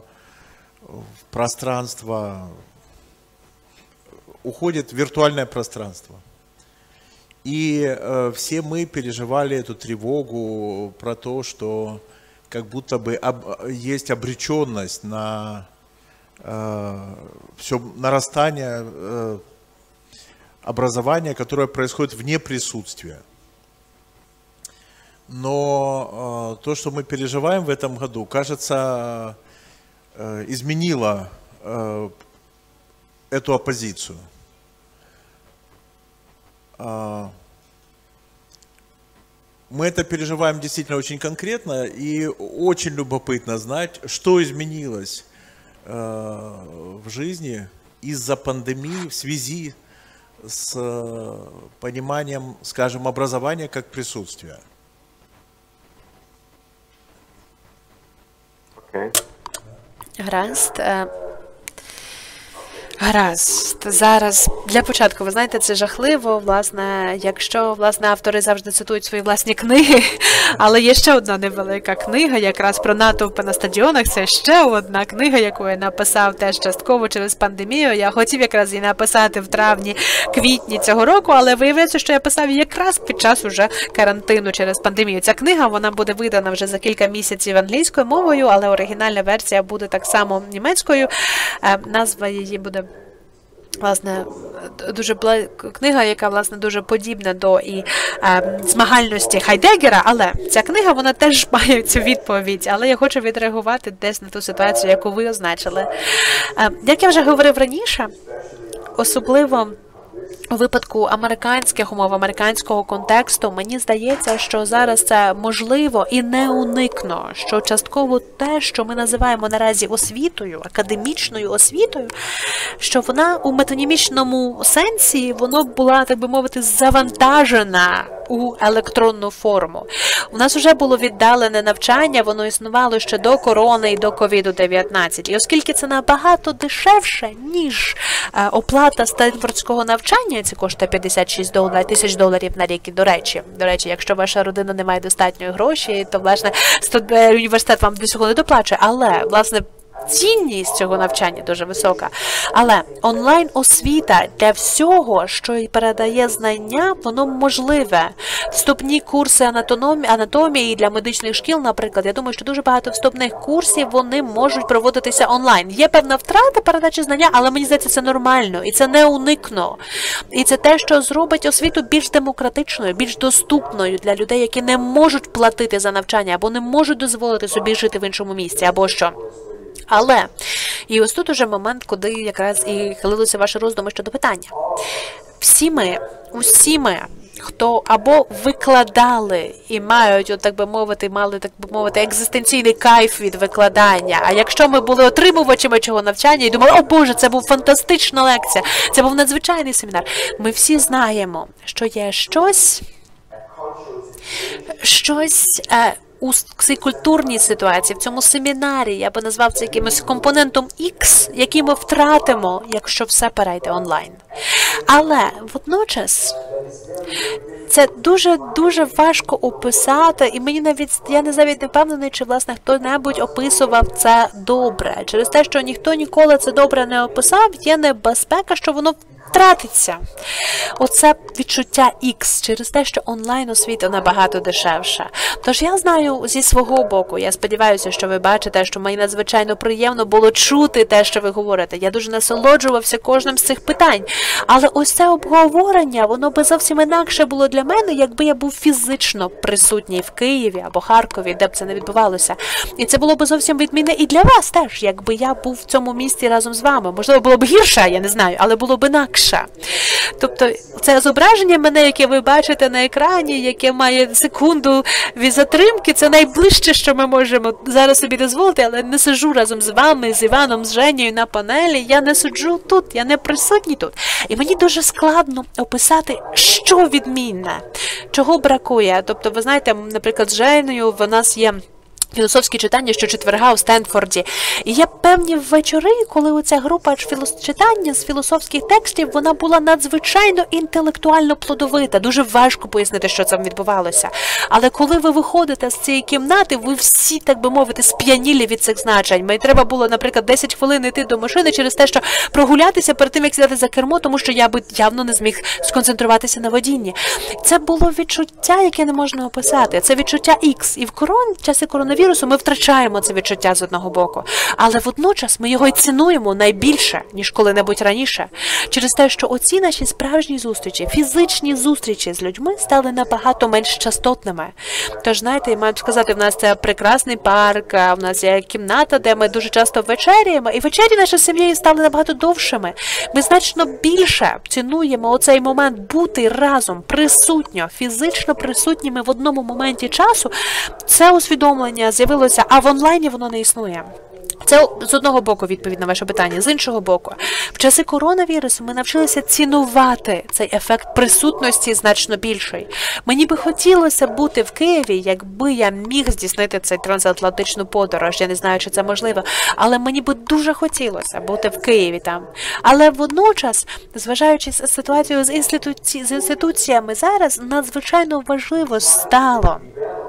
E: пространство, уходит в виртуальное пространство. И все мы переживали эту тревогу про то, что как будто бы есть обреченность на все нарастание образования, которое происходит вне присутствия. Но то, что мы переживаем в этом году, кажется, изменило эту оппозицию. Мы это переживаем действительно очень конкретно, и очень любопытно знать, что изменилось в жизни из-за пандемии в связи с пониманием, скажем, образования как присутствия.
F: Okay.
D: Гаразд. Гаразд. Зараз, для початку, ви знаєте, це жахливо, власне, якщо, власне, автори завжди цитують свої власні книги, але є ще одна невелика книга, якраз про натовпи на стадіонах, це ще одна книга, яку я написав теж частково через пандемію. Я хотів якраз її написати в травні-квітні цього року, але виявляється, що я писав її якраз під час уже карантину через пандемію. Ця книга, вона буде видана вже за кілька місяців англійською мовою, але оригінальна версія буде так само німецькою. Назва її буде, власне, дуже книга, яка, власне, дуже подібна до і змагальності Хайдеггера, але ця книга, вона теж має цю відповідь, але я хочу відреагувати десь на ту ситуацію, яку ви означили. Як я вже говорив раніше, особливо у випадку американських умов, американського контексту, мені здається, що зараз це можливо і не уникно, що частково те, що ми називаємо наразі освітою, академічною освітою, що вона у метонімічному сенсі, воно була, так би мовити, завантажена у електронну форму. У нас вже було віддалене навчання, воно існувало ще до корони і до ковіду-19. І оскільки це набагато дешевше, ніж оплата стенфордського навчання, це коштує $56 тисяч на рік. І до речі, якщо ваша родина не має достатньої гроші, то, власне, університет вам до цього не доплачує. Але, власне, цінність цього навчання дуже висока. Але онлайн-освіта для всього, що і передає знання, воно можливе. Вступні курси анатомії для медичних шкіл, наприклад, я думаю, що дуже багато вступних курсів, вони можуть проводитися онлайн. Є певна втрата передачі знання, але мені здається, це нормально, і це не уникно. І це те, що зробить освіту більш демократичною, більш доступною для людей, які не можуть платити за навчання, або не можуть дозволити собі жити в іншому місці, або що. Але, і ось тут уже момент, куди якраз і хилилися ваші роздуми щодо питання. Усі ми, хто або викладали і мають, от, так би мовити, екзистенційний кайф від викладання, а якщо ми були отримувачами цього навчання і думали, о Боже, це був фантастична лекція, це був надзвичайний семінар, ми всі знаємо, що є щось у цій культурній ситуації, в цьому семінарі, я би назвав це якимось компонентом X, який ми втратимо, якщо все перейде онлайн. Але водночас це дуже важко описати, і мені я навіть не впевнений, чи, власне, хто-небудь описував це добре. Через те, що ніхто ніколи це добре не описав, є небезпека, що воно втратиться. Оце відчуття X через те, що онлайн-освіта набагато дешевша. Тож я знаю зі свого боку, я сподіваюся, що ви бачите, що мені надзвичайно приємно було чути те, що ви говорите. Я дуже насолоджувався кожним з цих питань. Але ось це обговорення, воно би зовсім інакше було для мене, якби я був фізично присутній в Києві або Харкові, де б це не відбувалося. І це було б зовсім відмінне і для вас теж, якби я був в цьому місті разом з вами. Можливо, було б гірше, я не знаю, але було б інакше. Тобто це зображення мене, яке ви бачите на екрані, яке має секунду від затримки, це найближче, що ми можемо зараз собі дозволити, але не сиджу разом з вами, з Іваном, з Женєю на панелі, я не сиджу тут, я не присутній тут. І мені дуже складно описати, що відмінне, чого бракує. Тобто, ви знаєте, наприклад, з Женею в нас є філософські читання щочетверга у Стенфорді. І є певні вечори, коли оця група читання з філософських текстів, вона була надзвичайно інтелектуально плодовита. Дуже важко пояснити, що там відбувалося. Але коли ви виходите з цієї кімнати, ви всі, так би мовити, сп'янілі від цих значень. Мені треба було, наприклад, 10 хвилин йти до машини через те, що прогулятися перед тим, як сідати за кермо, тому що я би явно не зміг сконцентруватися на водінні. Це було відчуття, яке не можна описати. Це відчуття X. І в часи коронавірусу ми втрачаємо це відчуття з одного боку. Але водночас ми його й цінуємо найбільше, ніж коли-небудь раніше. Через те, що оці наші справжні зустрічі, фізичні зустрічі з людьми стали набагато менш частотними. Тож, знаєте, я маю сказати, в нас це прекрасний парк, в нас є кімната, де ми дуже часто вечеряємо, і вечері наші з сім'єю стали набагато довшими. Ми значно більше цінуємо оцей момент бути разом, присутньо, фізично присутніми в одному моменті часу. Це усвідомлення з'явилося, а в онлайні воно не існує. Це з одного боку відповідь на ваше питання. З іншого боку, в часи коронавірусу ми навчилися цінувати цей ефект присутності значно більший. Мені би хотілося бути в Києві, якби я міг здійснити цей трансатлантичну подорож. Я не знаю, чи це можливо, але мені би дуже хотілося бути в Києві там. Але водночас, зважаючи на ситуацію з інституціями зараз, надзвичайно важливо стало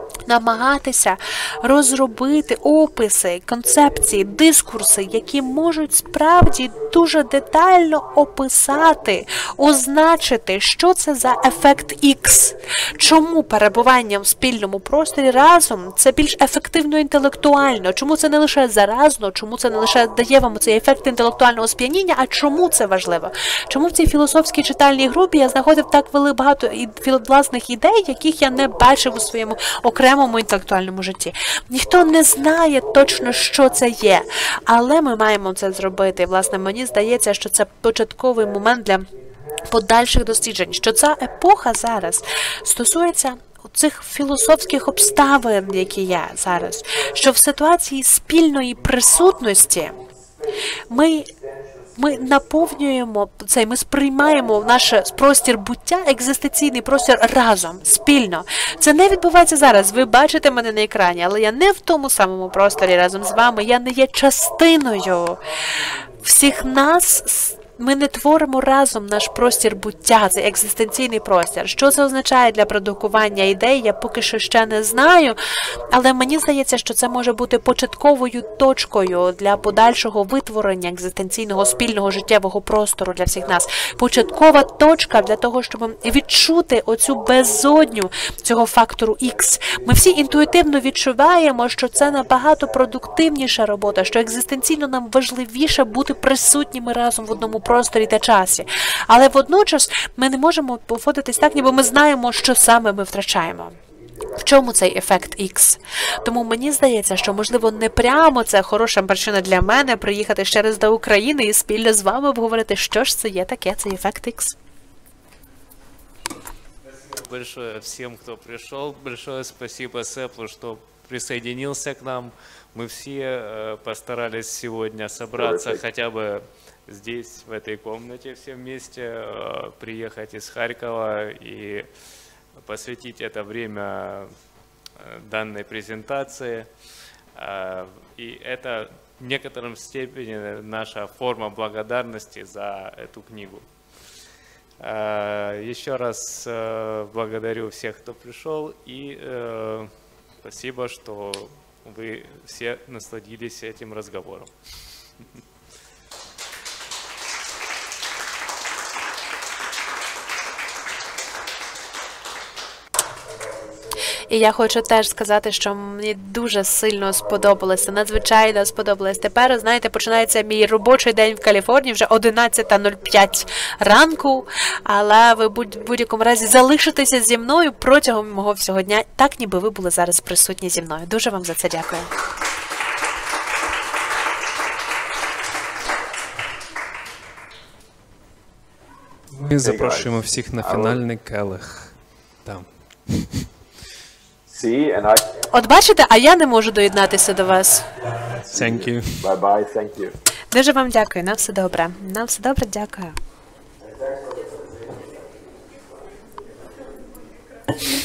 D: намагатися розробити описи, концепції, дискурси, які можуть справді дуже детально описати, означити, що це за ефект X. Чому перебування в спільному просторі разом це більш ефективно інтелектуально, чому це не лише заразно, чому це не лише дає вам цей ефект інтелектуального сп'яніння, а чому це важливо? Чому в цій філософській читальній групі я знаходив так багато власних ідей, яких я не бачив у своєму окремому інтелектуальному житті. Ніхто не знає точно, що це є, але ми маємо це зробити. Власне, мені здається, що це початковий момент для подальших досліджень, що ця епоха зараз стосується цих філософських обставин, які є зараз, що в ситуації спільної присутності ми наповнюємо цей, ми сприймаємо наш простір буття, екзистенційний простір разом, спільно. Це не відбувається зараз. Ви бачите мене на екрані, але я не в тому самому просторі разом з вами. Я не є частиною всіх нас. Ми не творимо разом наш простір буття, цей екзистенційний простір. Що це означає для продукування ідей, я поки що ще не знаю, але мені здається, що це може бути початковою точкою для подальшого витворення екзистенційного спільного життєвого простору для всіх нас. Початкова точка для того, щоб відчути оцю безодню цього фактору X. Ми всі інтуїтивно відчуваємо, що це набагато продуктивніша робота, що екзистенційно нам важливіше бути присутніми разом в одному просторі та часі. Але водночас ми не можемо поводитись так, ніби ми знаємо, що саме ми втрачаємо. В чому цей ефект X? Тому мені здається, що, можливо, не прямо це хороша причина для мене приїхати ще раз до України і спільно з вами обговорити, що ж це є таке, цей ефект X.
B: Большое всем, кто пришел. Большое спасибо Сэплу, что присоединился к нам. Мы все постарались сегодня собраться хотя бы здесь, в этой комнате, все вместе, приехать из Харькова и посвятить это время данной презентации. И это в некотором степени наша форма благодарности за эту книгу. Еще раз благодарю всех, кто пришел, и спасибо, что вы все насладились этим разговором.
D: І я хочу теж сказати, що мені дуже сильно сподобалося, надзвичайно сподобалось. Тепер, знаєте, починається мій робочий день в Каліфорнії, вже 11:05 ранку, але ви в будь-якому разі залишитеся зі мною протягом мого всього дня, так ніби ви були зараз присутні зі мною. Дуже вам за це дякую.
A: Ми запрошуємо всіх на фінальний келих. Там.
D: От бачите, а я не можу доєднатися до вас.
A: Thank you.
F: Bye-bye, thank you.
D: Дуже вам дякую, на все добре. На все добре, дякую.